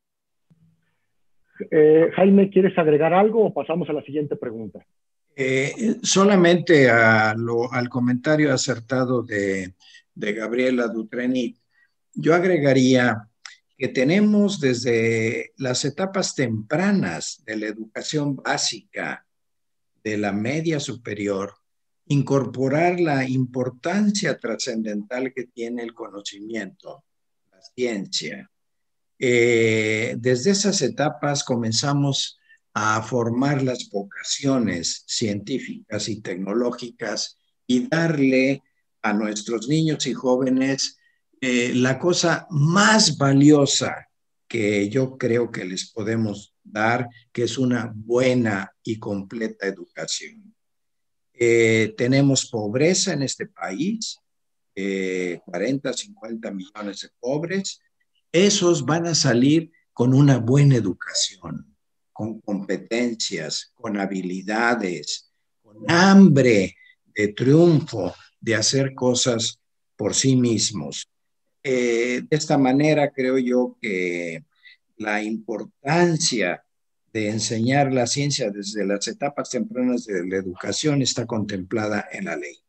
Jaime, ¿quieres agregar algo o pasamos a la siguiente pregunta? Solamente al comentario acertado de Gabriela Dutrenit, yo agregaría que tenemos desde las etapas tempranas de la educación básica, de la media superior, incorporar la importancia trascendental que tiene el conocimiento, la ciencia. Desde esas etapas comenzamos a formar las vocaciones científicas y tecnológicas y darle a nuestros niños y jóvenes la cosa más valiosa que yo creo que les podemos dar, que es una buena y completa educación. Tenemos pobreza en este país, 40, 50 millones de pobres. Esos van a salir con una buena educación, con competencias, con habilidades, con hambre de triunfo, de hacer cosas por sí mismos. De esta manera creo yo que la importancia de enseñar la ciencia desde las etapas tempranas de la educación está contemplada en la ley.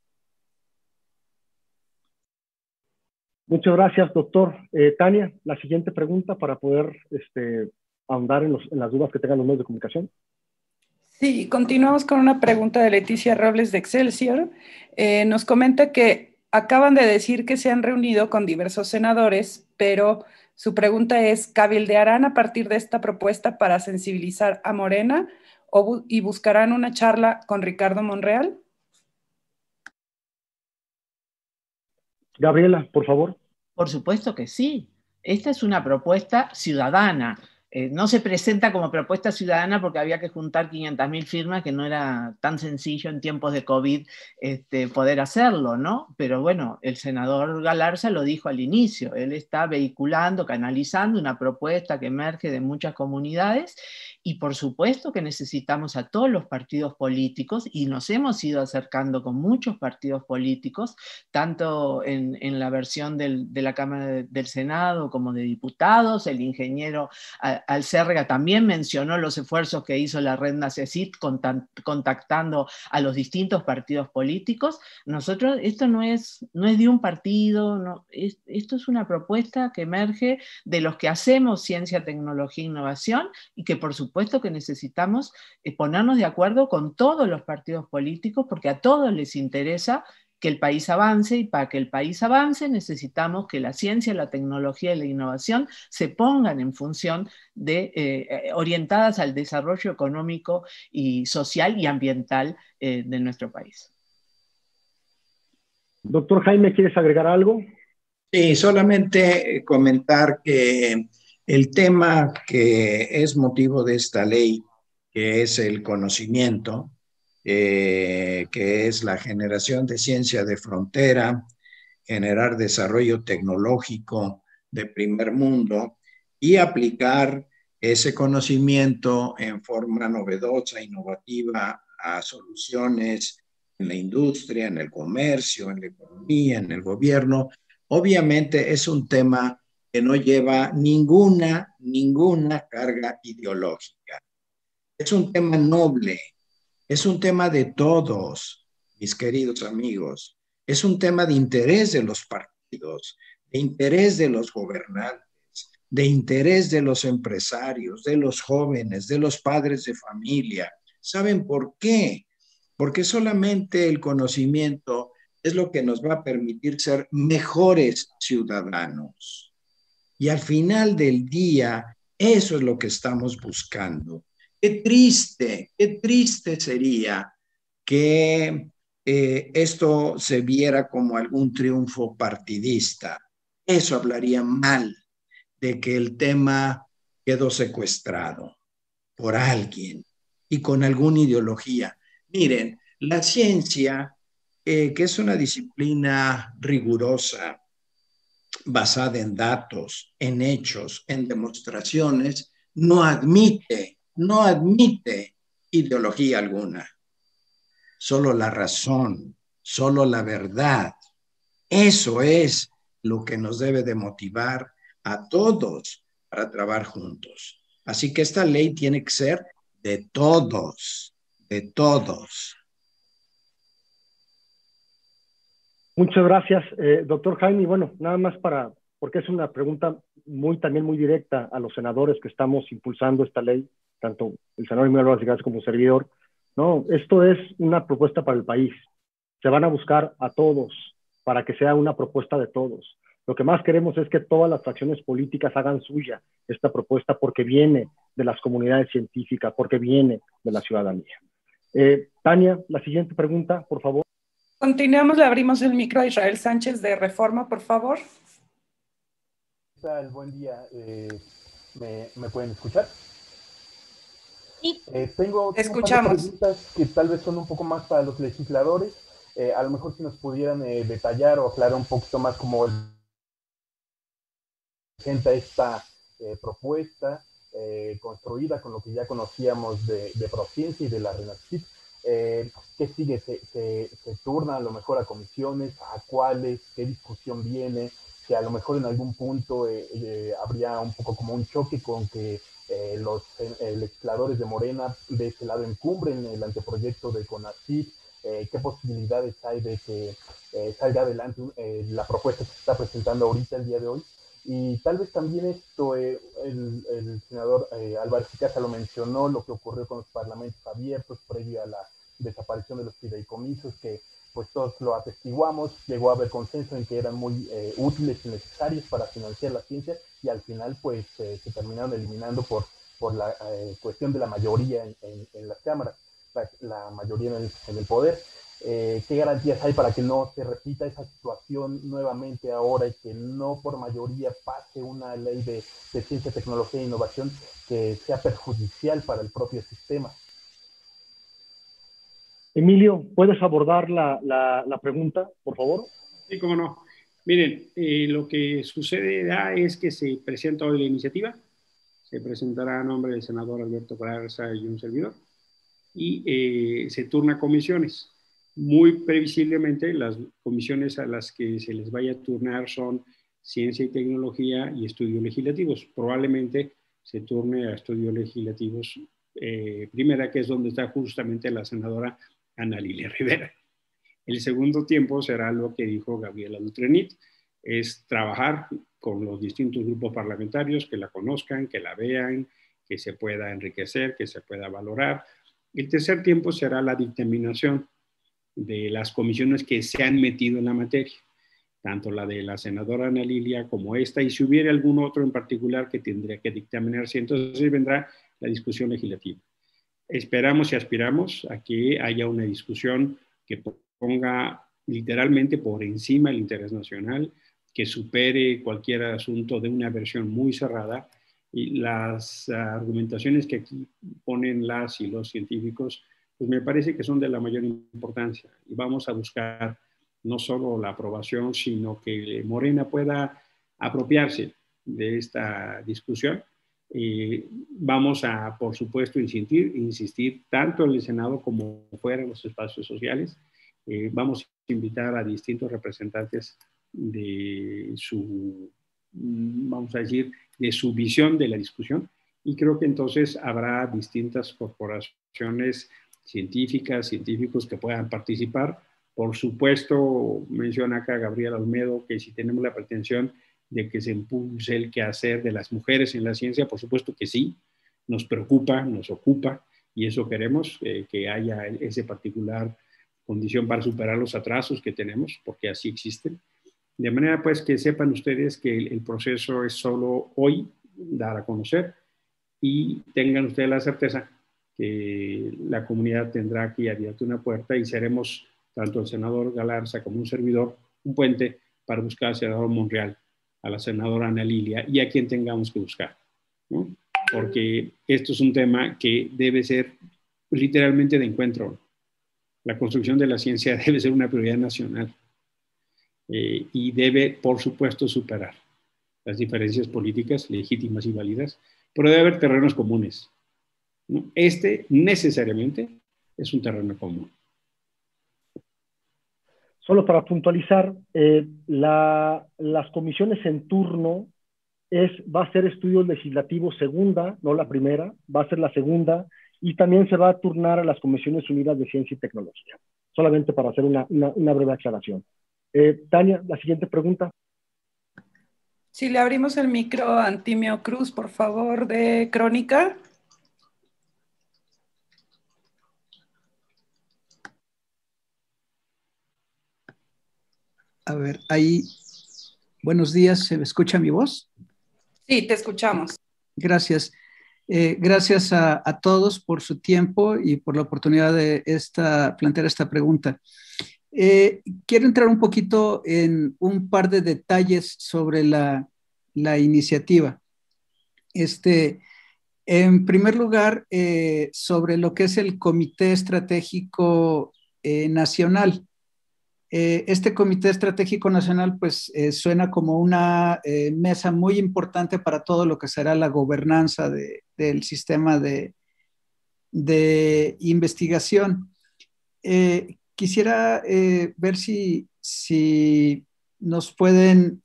Muchas gracias, doctor. Tania, la siguiente pregunta para poder ahondar en las dudas que tengan los medios de comunicación. Sí, continuamos con una pregunta de Leticia Robles de Excelsior. Nos comenta que acaban de decir que se han reunido con diversos senadores, pero su pregunta es, ¿cabildearán a partir de esta propuesta para sensibilizar a Morena y buscarán una charla con Ricardo Monreal? Gabriela, por favor. Por supuesto que sí. Esta es una propuesta ciudadana. No se presenta como propuesta ciudadana porque había que juntar 500.000 firmas, que no era tan sencillo en tiempos de COVID poder hacerlo, ¿no? Pero bueno, el senador Galarza lo dijo al inicio, él está vehiculando, canalizando una propuesta que emerge de muchas comunidades y por supuesto que necesitamos a todos los partidos políticos y nos hemos ido acercando con muchos partidos políticos, tanto en la versión de la Cámara del Senado como de diputados. El ingeniero Alcérrega también mencionó los esfuerzos que hizo la red NACECIT contactando a los distintos partidos políticos. Nosotros, esto no es de un partido, no, esto es una propuesta que emerge de los que hacemos ciencia, tecnología e innovación y que por supuesto que necesitamos ponernos de acuerdo con todos los partidos políticos porque a todos les interesa que el país avance, y para que el país avance necesitamos que la ciencia, la tecnología y la innovación se pongan en función de orientadas al desarrollo económico y social y ambiental de nuestro país. Doctor Jaime, ¿quieres agregar algo? Sí, solamente comentar que el tema que es motivo de esta ley, que es el conocimiento, que es la generación de ciencia de frontera, generar desarrollo tecnológico de primer mundo y aplicar ese conocimiento en forma novedosa, innovativa a soluciones en la industria, en el comercio, en la economía, en el gobierno. Obviamente es un tema que no lleva ninguna carga ideológica. Es un tema noble, es un tema de todos, mis queridos amigos. Es un tema de interés de los partidos, de interés de los gobernantes, de interés de los empresarios, de los jóvenes, de los padres de familia. ¿Saben por qué? Porque solamente el conocimiento es lo que nos va a permitir ser mejores ciudadanos. Y al final del día, eso es lo que estamos buscando. Qué triste sería que esto se viera como algún triunfo partidista. Eso hablaría mal de que el tema quedó secuestrado por alguien y con alguna ideología. Miren, la ciencia, que es una disciplina rigurosa, basada en datos, en hechos, en demostraciones, no admite ideología alguna. Solo la razón, solo la verdad. Eso es lo que nos debe de motivar a todos para trabajar juntos. Así que esta ley tiene que ser de todos, de todos. Muchas gracias, doctor Jaime. Bueno, nada más porque es una pregunta también muy directa a los senadores que estamos impulsando esta ley, tanto el senador Emilio Álvarez Garza como servidor. No, esto es una propuesta para el país. Se van a buscar a todos para que sea una propuesta de todos. Lo que más queremos es que todas las fracciones políticas hagan suya esta propuesta porque viene de las comunidades científicas, porque viene de la ciudadanía. Tania, la siguiente pregunta, por favor. Continuamos, le abrimos el micro a Israel Sánchez de Reforma, por favor. ¿Qué tal? Buen día. ¿Me pueden escuchar? Sí. Tengo preguntas que tal vez son un poco más para los legisladores. A lo mejor si nos pudieran detallar o aclarar un poquito más cómo presenta esta propuesta construida con lo que ya conocíamos de Prociencia y de la RENACYT. ¿Qué sigue? ¿Se turna a lo mejor a comisiones? ¿A cuáles? ¿Qué discusión viene? Que a lo mejor en algún punto habría un poco como un choque con que los legisladores de Morena de ese lado encumbren el anteproyecto de CONACYT. ¿Qué posibilidades hay de que salga adelante la propuesta que se está presentando ahorita el día de hoy? Y tal vez también esto, el senador Álvarez Casa lo mencionó, lo que ocurrió con los parlamentos abiertos previo a la desaparición de los fideicomisos, que pues todos lo atestiguamos, llegó a haber consenso en que eran muy útiles y necesarios para financiar la ciencia, y al final pues se terminaron eliminando por la cuestión de la mayoría en las cámaras, la mayoría en el poder. ¿Qué garantías hay para que no se repita esa situación nuevamente ahora y que no por mayoría pase una ley de ciencia, tecnología e innovación que sea perjudicial para el propio sistema? Emilio, ¿puedes abordar la pregunta, por favor? Sí, cómo no. Miren, lo que sucederá es que se presenta hoy la iniciativa, se presentará a nombre del senador Alberto Garza y un servidor, y se turna a comisiones. Muy previsiblemente, las comisiones a las que se les vaya a turnar son Ciencia y Tecnología y Estudios Legislativos. Probablemente se turne a Estudios Legislativos primera, que es donde está justamente la senadora Ana Lilia Rivera. El segundo tiempo será lo que dijo Gabriela Dutrenit, es trabajar con los distintos grupos parlamentarios, que la conozcan, que la vean, que se pueda enriquecer, que se pueda valorar. El tercer tiempo será la dictaminación de las comisiones que se han metido en la materia, tanto la de la senadora Ana Lilia como esta, y si hubiera algún otro en particular que tendría que dictaminarse, entonces vendrá la discusión legislativa. Esperamos y aspiramos a que haya una discusión que ponga literalmente por encima el interés nacional, que supere cualquier asunto de una versión muy cerrada, y las argumentaciones que aquí ponen las y los científicos, pues me parece que son de la mayor importancia, y vamos a buscar no solo la aprobación, sino que Morena pueda apropiarse de esta discusión. Vamos a, por supuesto, insistir tanto en el Senado como fuera en los espacios sociales. Vamos a invitar a distintos representantes de su, vamos a decir, de su visión de la discusión, y creo que entonces habrá distintas corporaciones científicas, científicos que puedan participar. Por supuesto, menciona acá Gabriela Olmedo que si tenemos la pretensión de que se impulse el quehacer de las mujeres en la ciencia, por supuesto que sí, nos preocupa, nos ocupa, y eso queremos, que haya esa particular condición para superar los atrasos que tenemos, porque así existen. De manera pues que sepan ustedes que el proceso es solo hoy dar a conocer, y tengan ustedes la certeza que la comunidad tendrá aquí abierta una puerta, y seremos, tanto el senador Galarza como un servidor, un puente para buscar al senador Monreal, a la senadora Ana Lilia y a quien tengamos que buscar, ¿no? Porque esto es un tema que debe ser literalmente de encuentro. La construcción de la ciencia debe ser una prioridad nacional y debe, por supuesto, superar las diferencias políticas legítimas y válidas, pero debe haber terrenos comunes, ¿no? Este necesariamente es un terreno común. Solo para puntualizar, las comisiones en turno va a ser estudios legislativos segunda, no la primera, va a ser la segunda, y también se va a turnar a las Comisiones Unidas de Ciencia y Tecnología. Solamente para hacer una breve aclaración. Tania, la siguiente pregunta. Si le abrimos el micro a Antimio Cruz, por favor, de Crónica. A ver, ahí, buenos días, ¿se me escucha mi voz? Sí, te escuchamos. Gracias. Gracias a todos por su tiempo y por la oportunidad de plantear esta pregunta. Quiero entrar un poquito en un par de detalles sobre la iniciativa. En primer lugar, sobre lo que es el Comité Estratégico Nacional. Este Comité Estratégico Nacional pues suena como una mesa muy importante para todo lo que será la gobernanza del sistema de investigación. Quisiera ver si nos pueden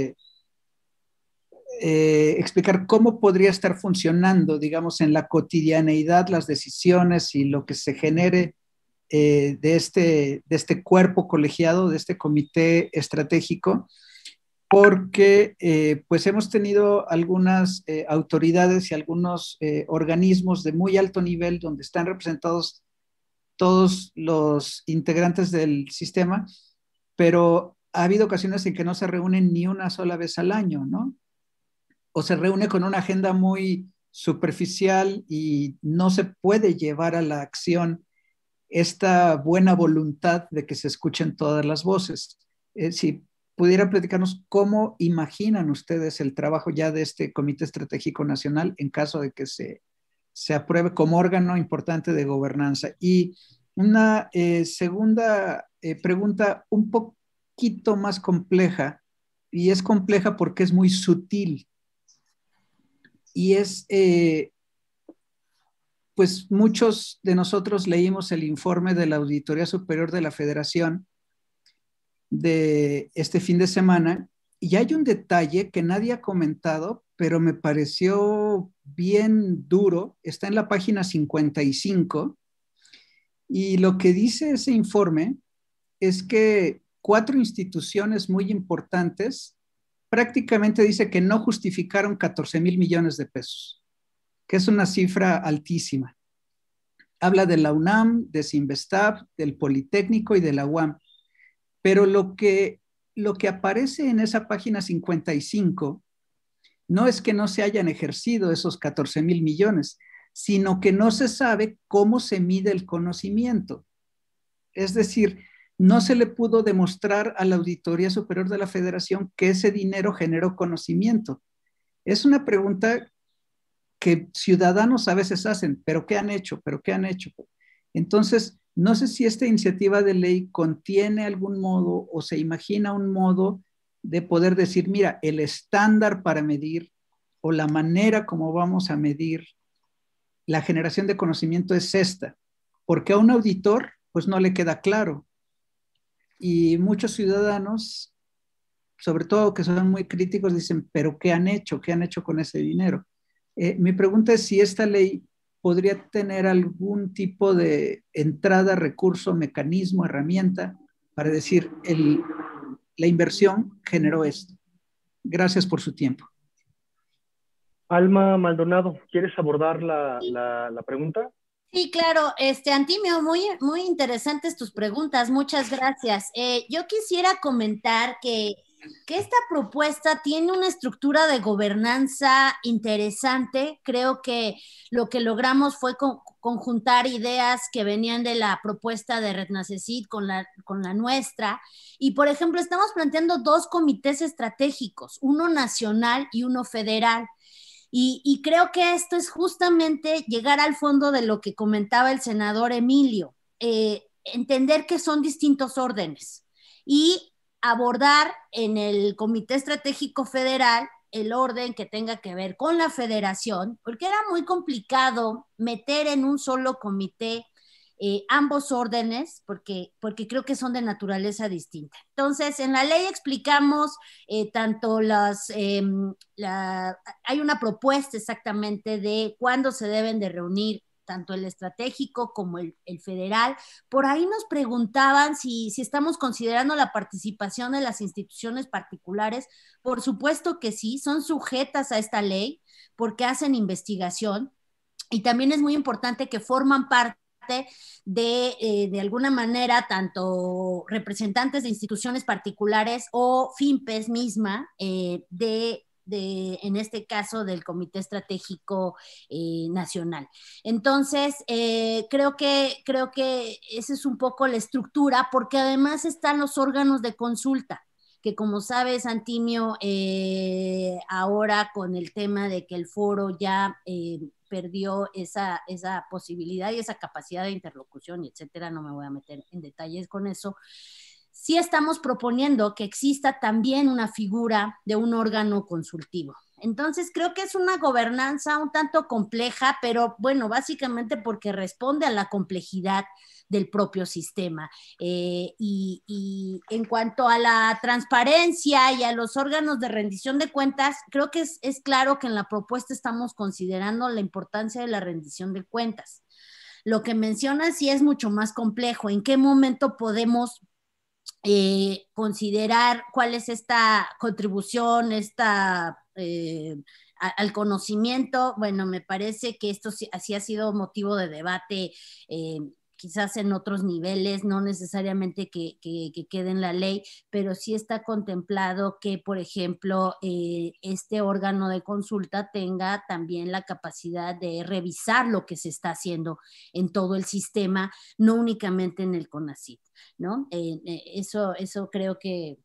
explicar cómo podría estar funcionando, digamos, en la cotidianeidad las decisiones y lo que se genere de este cuerpo colegiado, de este comité estratégico, porque pues hemos tenido algunas autoridades y algunos organismos de muy alto nivel donde están representados todos los integrantes del sistema, pero ha habido ocasiones en que no se reúnen ni una sola vez al año, ¿no? O se reúne con una agenda muy superficial y no se puede llevar a la acción esta buena voluntad de que se escuchen todas las voces. Si pudiera platicarnos cómo imaginan ustedes el trabajo ya de este Comité Estratégico Nacional en caso de que se apruebe como órgano importante de gobernanza. Y una segunda pregunta un poquito más compleja, y es compleja porque es muy sutil, y es pues muchos de nosotros leímos el informe de la Auditoría Superior de la Federación de este fin de semana y hay un detalle que nadie ha comentado, pero me pareció bien duro. Está en la página 55 y lo que dice ese informe es que 4 instituciones muy importantes prácticamente dice que no justificaron 14,000 millones de pesos, que es una cifra altísima. Habla de la UNAM, de Cinvestav, del Politécnico y de la UAM. Pero lo que aparece en esa página 55 no es que no se hayan ejercido esos 14,000 millones, sino que no se sabe cómo se mide el conocimiento. Es decir, no se le pudo demostrar a la Auditoría Superior de la Federación que ese dinero generó conocimiento. Es una pregunta que ciudadanos a veces hacen, ¿pero qué han hecho? ¿Pero qué han hecho? Entonces, no sé si esta iniciativa de ley contiene algún modo o se imagina un modo de poder decir, mira, el estándar para medir o la manera como vamos a medir la generación de conocimiento es esta, porque a un auditor pues no le queda claro. Y muchos ciudadanos, sobre todo que son muy críticos, dicen, ¿pero qué han hecho? ¿Qué han hecho con ese dinero? Mi pregunta es si esta ley podría tener algún tipo de entrada, recurso, mecanismo, herramienta para decir, la inversión generó esto. Gracias por su tiempo. Alma Maldonado, ¿quieres abordar la pregunta? Sí, claro, Antimio, muy interesantes tus preguntas, muchas gracias. Yo quisiera comentar que esta propuesta tiene una estructura de gobernanza interesante. Creo que lo que logramos fue conjuntar ideas que venían de la propuesta de Retnacecit con la nuestra. Y, por ejemplo, estamos planteando 2 comités estratégicos, uno nacional y uno federal. Y creo que esto es justamente llegar al fondo de lo que comentaba el senador Emilio, entender que son distintos órdenes y abordar en el Comité Estratégico Federal el orden que tenga que ver con la federación, porque era muy complicado meter en un solo comité ambos órdenes, porque creo que son de naturaleza distinta. Entonces, en la ley explicamos tanto hay una propuesta exactamente de cuándo se deben de reunir tanto el estratégico como el federal. Por ahí nos preguntaban si estamos considerando la participación de las instituciones particulares. Por supuesto que sí, son sujetas a esta ley porque hacen investigación, y también es muy importante que forman parte de alguna manera, tanto representantes de instituciones particulares o FIMPES misma, en este caso del Comité Estratégico Nacional. Entonces, creo que esa es un poco la estructura, porque además están los órganos de consulta, que como sabes, Antimio, ahora con el tema de que el foro ya perdió esa posibilidad y esa capacidad de interlocución, y etcétera, no me voy a meter en detalles con eso, sí estamos proponiendo que exista también una figura de un órgano consultivo. Entonces, creo que es una gobernanza un tanto compleja, pero bueno, básicamente porque responde a la complejidad del propio sistema. Y en cuanto a la transparencia y a los órganos de rendición de cuentas, creo que es claro que en la propuesta estamos considerando la importancia de la rendición de cuentas. Lo que mencionas sí es mucho más complejo. ¿En qué momento podemos considerar cuál es esta contribución, al conocimiento? Bueno, me parece que esto sí ha sido motivo de debate, quizás en otros niveles, no necesariamente que quede en la ley, pero sí está contemplado que, por ejemplo, este órgano de consulta tenga también la capacidad de revisar lo que se está haciendo en todo el sistema, no únicamente en el CONACYT, ¿no? Eso creo que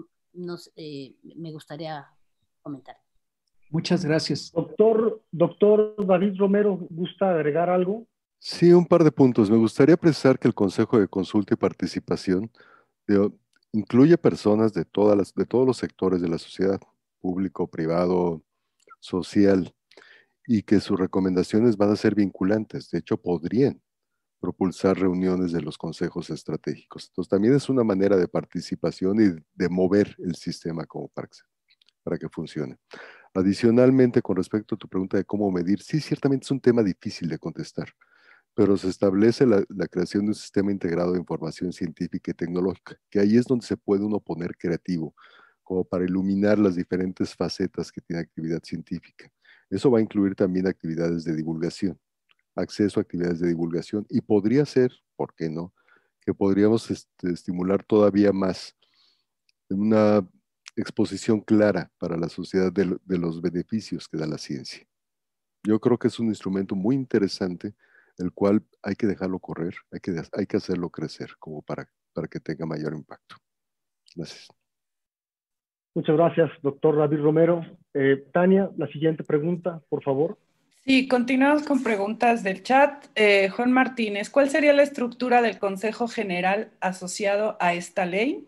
me gustaría comentar. Muchas gracias. Doctor David Romero, ¿gusta agregar algo? Sí, un par de puntos. Me gustaría precisar que el Consejo de Consulta y Participación incluye personas de todos los sectores de la sociedad, público, privado, social, y que sus recomendaciones van a ser vinculantes. De hecho, podrían propulsar reuniones de los consejos estratégicos. Entonces, también es una manera de participación y de mover el sistema como para que funcione. Adicionalmente, con respecto a tu pregunta de cómo medir, sí, ciertamente es un tema difícil de contestar, pero se establece la creación de un sistema integrado de información científica y tecnológica, que ahí es donde se puede uno poner creativo, como para iluminar las diferentes facetas que tiene actividad científica. Eso va a incluir también actividades de divulgación, acceso a actividades de divulgación, y podría ser, ¿por qué no?, que podríamos estimular todavía más una exposición clara para la sociedad de los beneficios que da la ciencia. Yo creo que es un instrumento muy interesante, el cual hay que dejarlo correr, hay que hacerlo crecer como para que tenga mayor impacto. Gracias. Muchas gracias, doctor David Romero. Tania, la siguiente pregunta, por favor. Sí, continuamos con preguntas del chat. Juan Martínez, ¿cuál sería la estructura del Consejo General asociado a esta ley?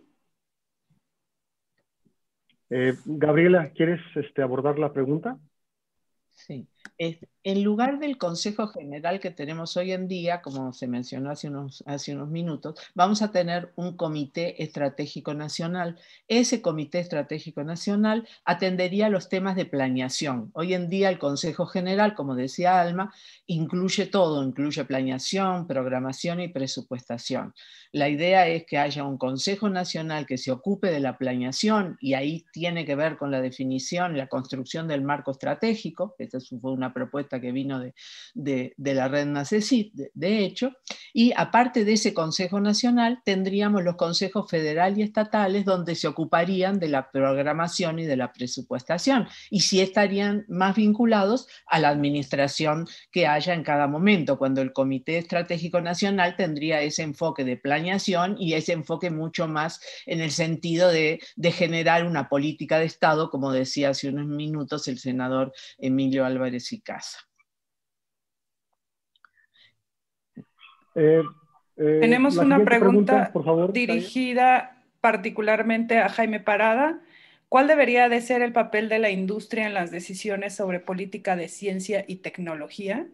Gabriela, ¿quieres abordar la pregunta? Sí. En lugar del Consejo General que tenemos hoy en día, como se mencionó hace unos minutos, vamos a tener un Comité Estratégico Nacional. Ese Comité Estratégico Nacional atendería los temas de planeación. Hoy en día el Consejo General, como decía Alma, incluye todo, incluye planeación, programación y presupuestación. La idea es que haya un Consejo Nacional que se ocupe de la planeación, y ahí tiene que ver con la definición y la construcción del marco estratégico. Esta fue una propuesta que vino de la red NACECIT, de hecho, y aparte de ese Consejo Nacional tendríamos los consejos federal y estatales, donde se ocuparían de la programación y de la presupuestación, y sí estarían más vinculados a la administración que haya en cada momento, cuando el Comité Estratégico Nacional tendría ese enfoque de planeación y ese enfoque mucho más en el sentido de generar una política de Estado, como decía hace unos minutos el senador Emilio Álvarez y Casa. Tenemos una pregunta por favor, dirigida particularmente a Jaime Parada. ¿Cuál debería de ser el papel de la industria en las decisiones sobre política de ciencia y tecnología?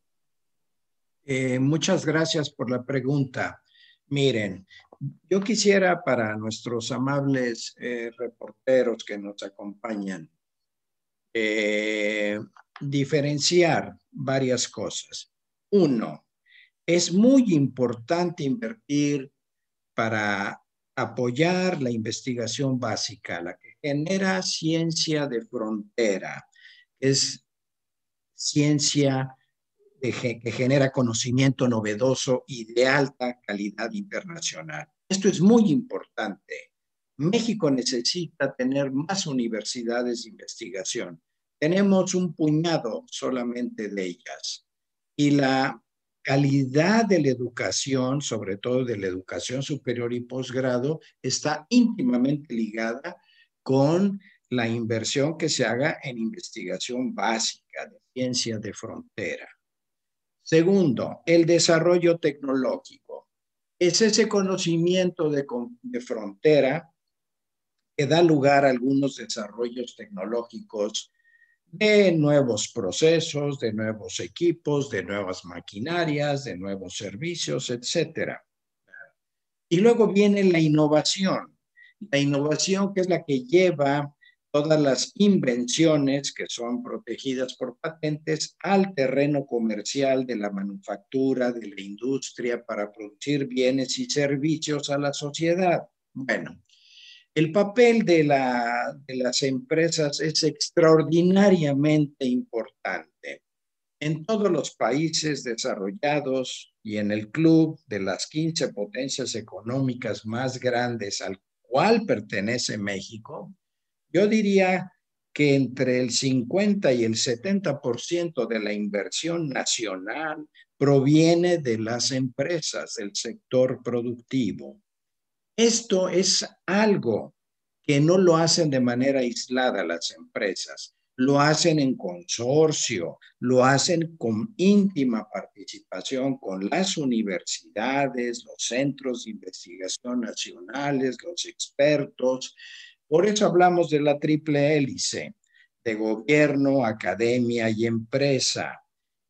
Muchas gracias por la pregunta. Miren, yo quisiera, para nuestros amables reporteros que nos acompañan, diferenciar varias cosas. Uno, es muy importante invertir para apoyar la investigación básica, la que genera ciencia de frontera, es ciencia que genera conocimiento novedoso y de alta calidad internacional. Esto es muy importante. México necesita tener más universidades de investigación. Tenemos un puñado solamente de ellas. Y la calidad de la educación, sobre todo de la educación superior y posgrado, está íntimamente ligada con la inversión que se haga en investigación básica de ciencia de frontera. Segundo, el desarrollo tecnológico. Es ese conocimiento de frontera que da lugar a algunos desarrollos tecnológicos de nuevos procesos, de nuevos equipos, de nuevas maquinarias, de nuevos servicios, etc. Y luego viene la innovación que es la que lleva todas las invenciones que son protegidas por patentes al terreno comercial de la manufactura, de la industria, para producir bienes y servicios a la sociedad. Bueno, el papel de las empresas es extraordinariamente importante. En todos los países desarrollados y en el club de las 15 potencias económicas más grandes al cual pertenece México, yo diría que entre el 50 y el 70% de la inversión nacional proviene de las empresas, del sector productivo. Esto es algo que no lo hacen de manera aislada las empresas, lo hacen en consorcio, lo hacen con íntima participación con las universidades, los centros de investigación nacionales, los expertos. Por eso hablamos de la triple hélice, de gobierno, academia y empresa.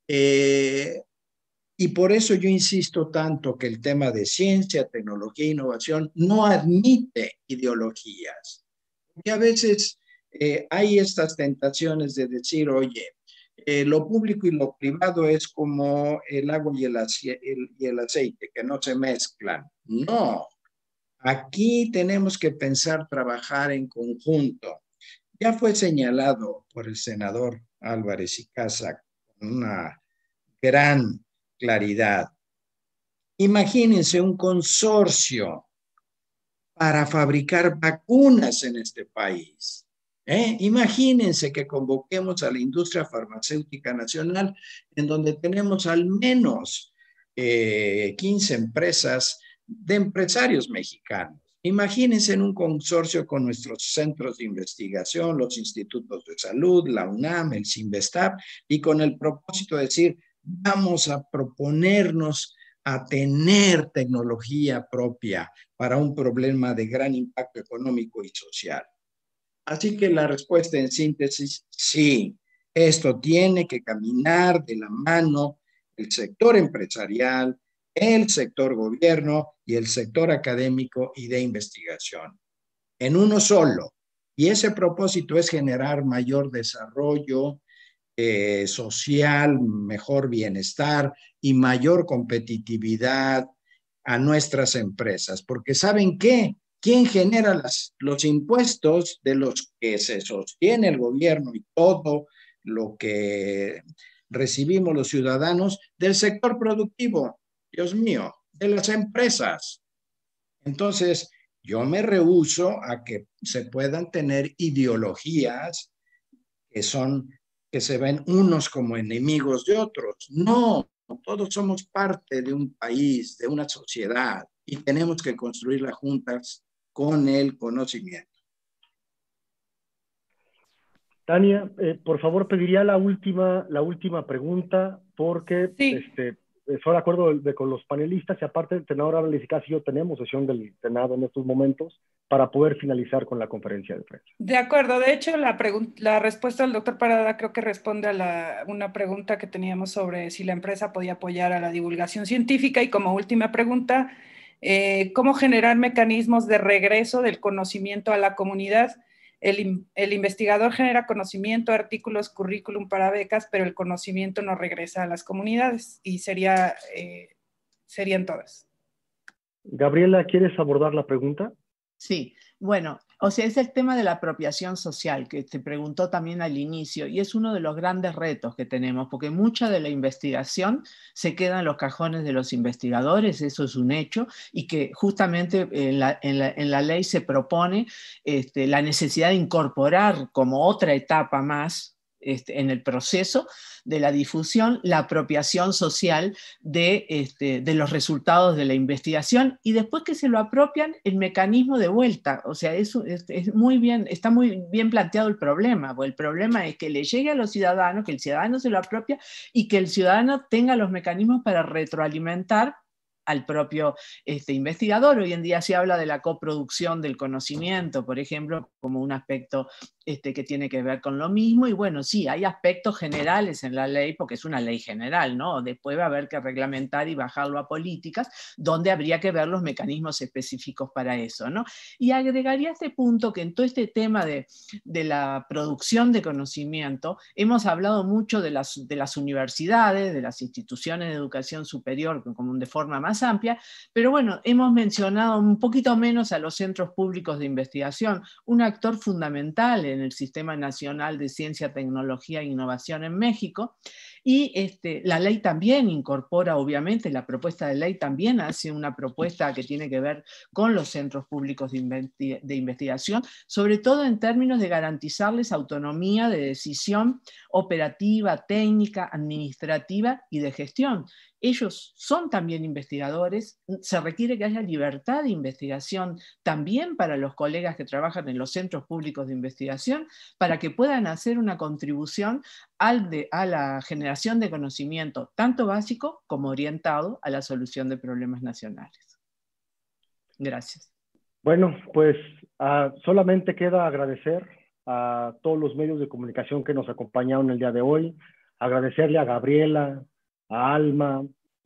Y por eso yo insisto tanto que el tema de ciencia, tecnología e innovación no admite ideologías. Porque a veces hay estas tentaciones de decir, oye, lo público y lo privado es como el agua y el aceite, que no se mezclan. No, aquí tenemos que pensar, trabajar en conjunto. Ya fue señalado por el senador Álvarez y Casa con una gran claridad. Imagínense un consorcio para fabricar vacunas en este país. Imagínense que convoquemos a la industria farmacéutica nacional, en donde tenemos al menos 15 empresas de empresarios mexicanos. Imagínense en un consorcio con nuestros centros de investigación, los institutos de salud, la UNAM, el CINVESTAB, y con el propósito de decir, vamos a proponernos a tener tecnología propia para un problema de gran impacto económico y social. Así que la respuesta en síntesis, sí, esto tiene que caminar de la mano el sector empresarial, el sector gobierno y el sector académico y de investigación, en uno solo. Y ese propósito es generar mayor desarrollo social, mejor bienestar y mayor competitividad a nuestras empresas. Porque ¿saben qué? ¿Quién genera los impuestos de los que se sostiene el gobierno y todo lo que recibimos los ciudadanos? Del sector productivo, Dios mío, de las empresas. Entonces, yo me rehúso a que se puedan tener ideologías que se ven unos como enemigos de otros. No, todos somos parte de un país, de una sociedad, y tenemos que construirla juntas con el conocimiento. Tania, por favor, pediría la última pregunta, porque sí. Estoy de acuerdo con los panelistas, y aparte el senador Álvarez y Casa y yo tenemos sesión del Senado en estos momentos para poder finalizar con la conferencia de prensa. De acuerdo. De hecho, la respuesta del doctor Parada creo que responde a una pregunta que teníamos sobre si la empresa podía apoyar a la divulgación científica. Y como última pregunta, ¿cómo generar mecanismos de regreso del conocimiento a la comunidad? el investigador genera conocimiento, artículos, currículum para becas, pero el conocimiento no regresa a las comunidades y serían todas. Gabriela, ¿quieres abordar la pregunta? Sí, bueno, o sea, es el tema de la apropiación social que te preguntó también al inicio y es uno de los grandes retos que tenemos porque mucha de la investigación se queda en los cajones de los investigadores, eso es un hecho, y que justamente en la ley se propone la necesidad de incorporar como otra etapa más en el proceso de la difusión, la apropiación social de los resultados de la investigación y después que se lo apropian el mecanismo de vuelta. O sea, eso está muy bien planteado el problema, porque el problema es que le llegue a los ciudadanos, que el ciudadano se lo apropia y que el ciudadano tenga los mecanismos para retroalimentar al propio investigador. Hoy en día se habla de la coproducción del conocimiento, por ejemplo, como un aspecto que tiene que ver con lo mismo, y bueno, sí, hay aspectos generales en la ley, porque es una ley general, ¿no? Después va a haber que reglamentar y bajarlo a políticas, donde habría que ver los mecanismos específicos para eso, ¿no? Y agregaría este punto que en todo este tema de la producción de conocimiento, hemos hablado mucho de las universidades, de las instituciones de educación superior, como de forma más amplia, pero bueno, hemos mencionado un poquito menos a los centros públicos de investigación, un actor fundamental en el Sistema Nacional de Ciencia, Tecnología e Innovación en México, y la ley también incorpora, obviamente, la propuesta de ley también hace una propuesta que tiene que ver con los centros públicos de investigación, sobre todo en términos de garantizarles autonomía de decisión operativa, técnica, administrativa y de gestión. Ellos son también investigadores, se requiere que haya libertad de investigación también para los colegas que trabajan en los centros públicos de investigación, para que puedan hacer una contribución a la generación de conocimiento, tanto básico como orientado a la solución de problemas nacionales. Gracias. Bueno, pues solamente queda agradecer a todos los medios de comunicación que nos acompañaron el día de hoy, agradecerle a Gabriela, a Alma,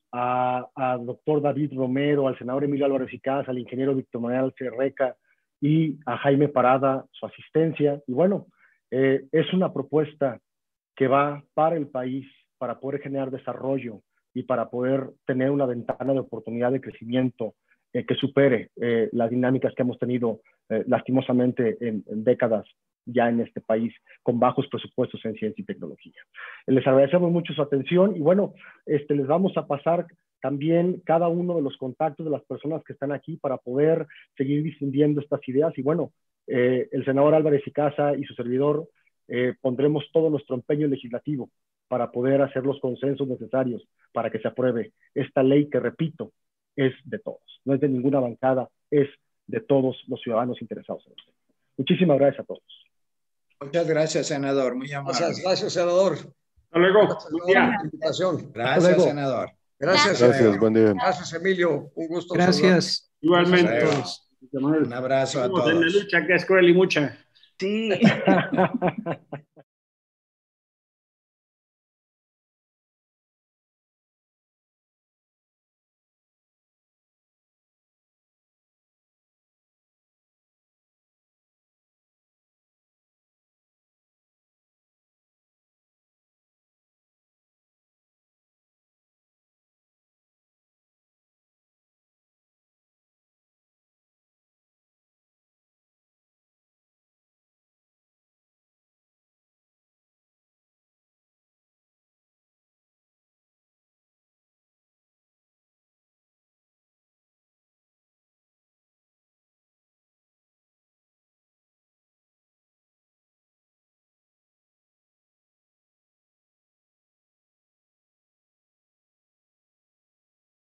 al doctor David Romero, al senador Emilio Álvarez y Casa, al ingeniero Víctor Manuel Ferreca y a Jaime Parada, su asistencia. Y bueno, es una propuesta que va para el país, para poder generar desarrollo y para poder tener una ventana de oportunidad de crecimiento que supere las dinámicas que hemos tenido lastimosamente en décadas ya en este país, con bajos presupuestos en ciencia y tecnología. Les agradecemos mucho su atención y bueno, les vamos a pasar también cada uno de los contactos de las personas que están aquí para poder seguir difundiendo estas ideas y bueno, el senador Álvarez y Casa y su servidor pondremos todo nuestro empeño legislativo para poder hacer los consensos necesarios para que se apruebe esta ley que, repito, es de todos, no es de ninguna bancada, es de todos los ciudadanos interesados en esto. Muchísimas gracias a todos. Muchas gracias, senador. Muy amable. Gracias, senador. Hasta luego. Gracias, senador. Gracias, buen día. Gracias, Emilio. Un gusto. Gracias. Igualmente. Un abrazo a todos. En la lucha que es cruel y mucha. Sí.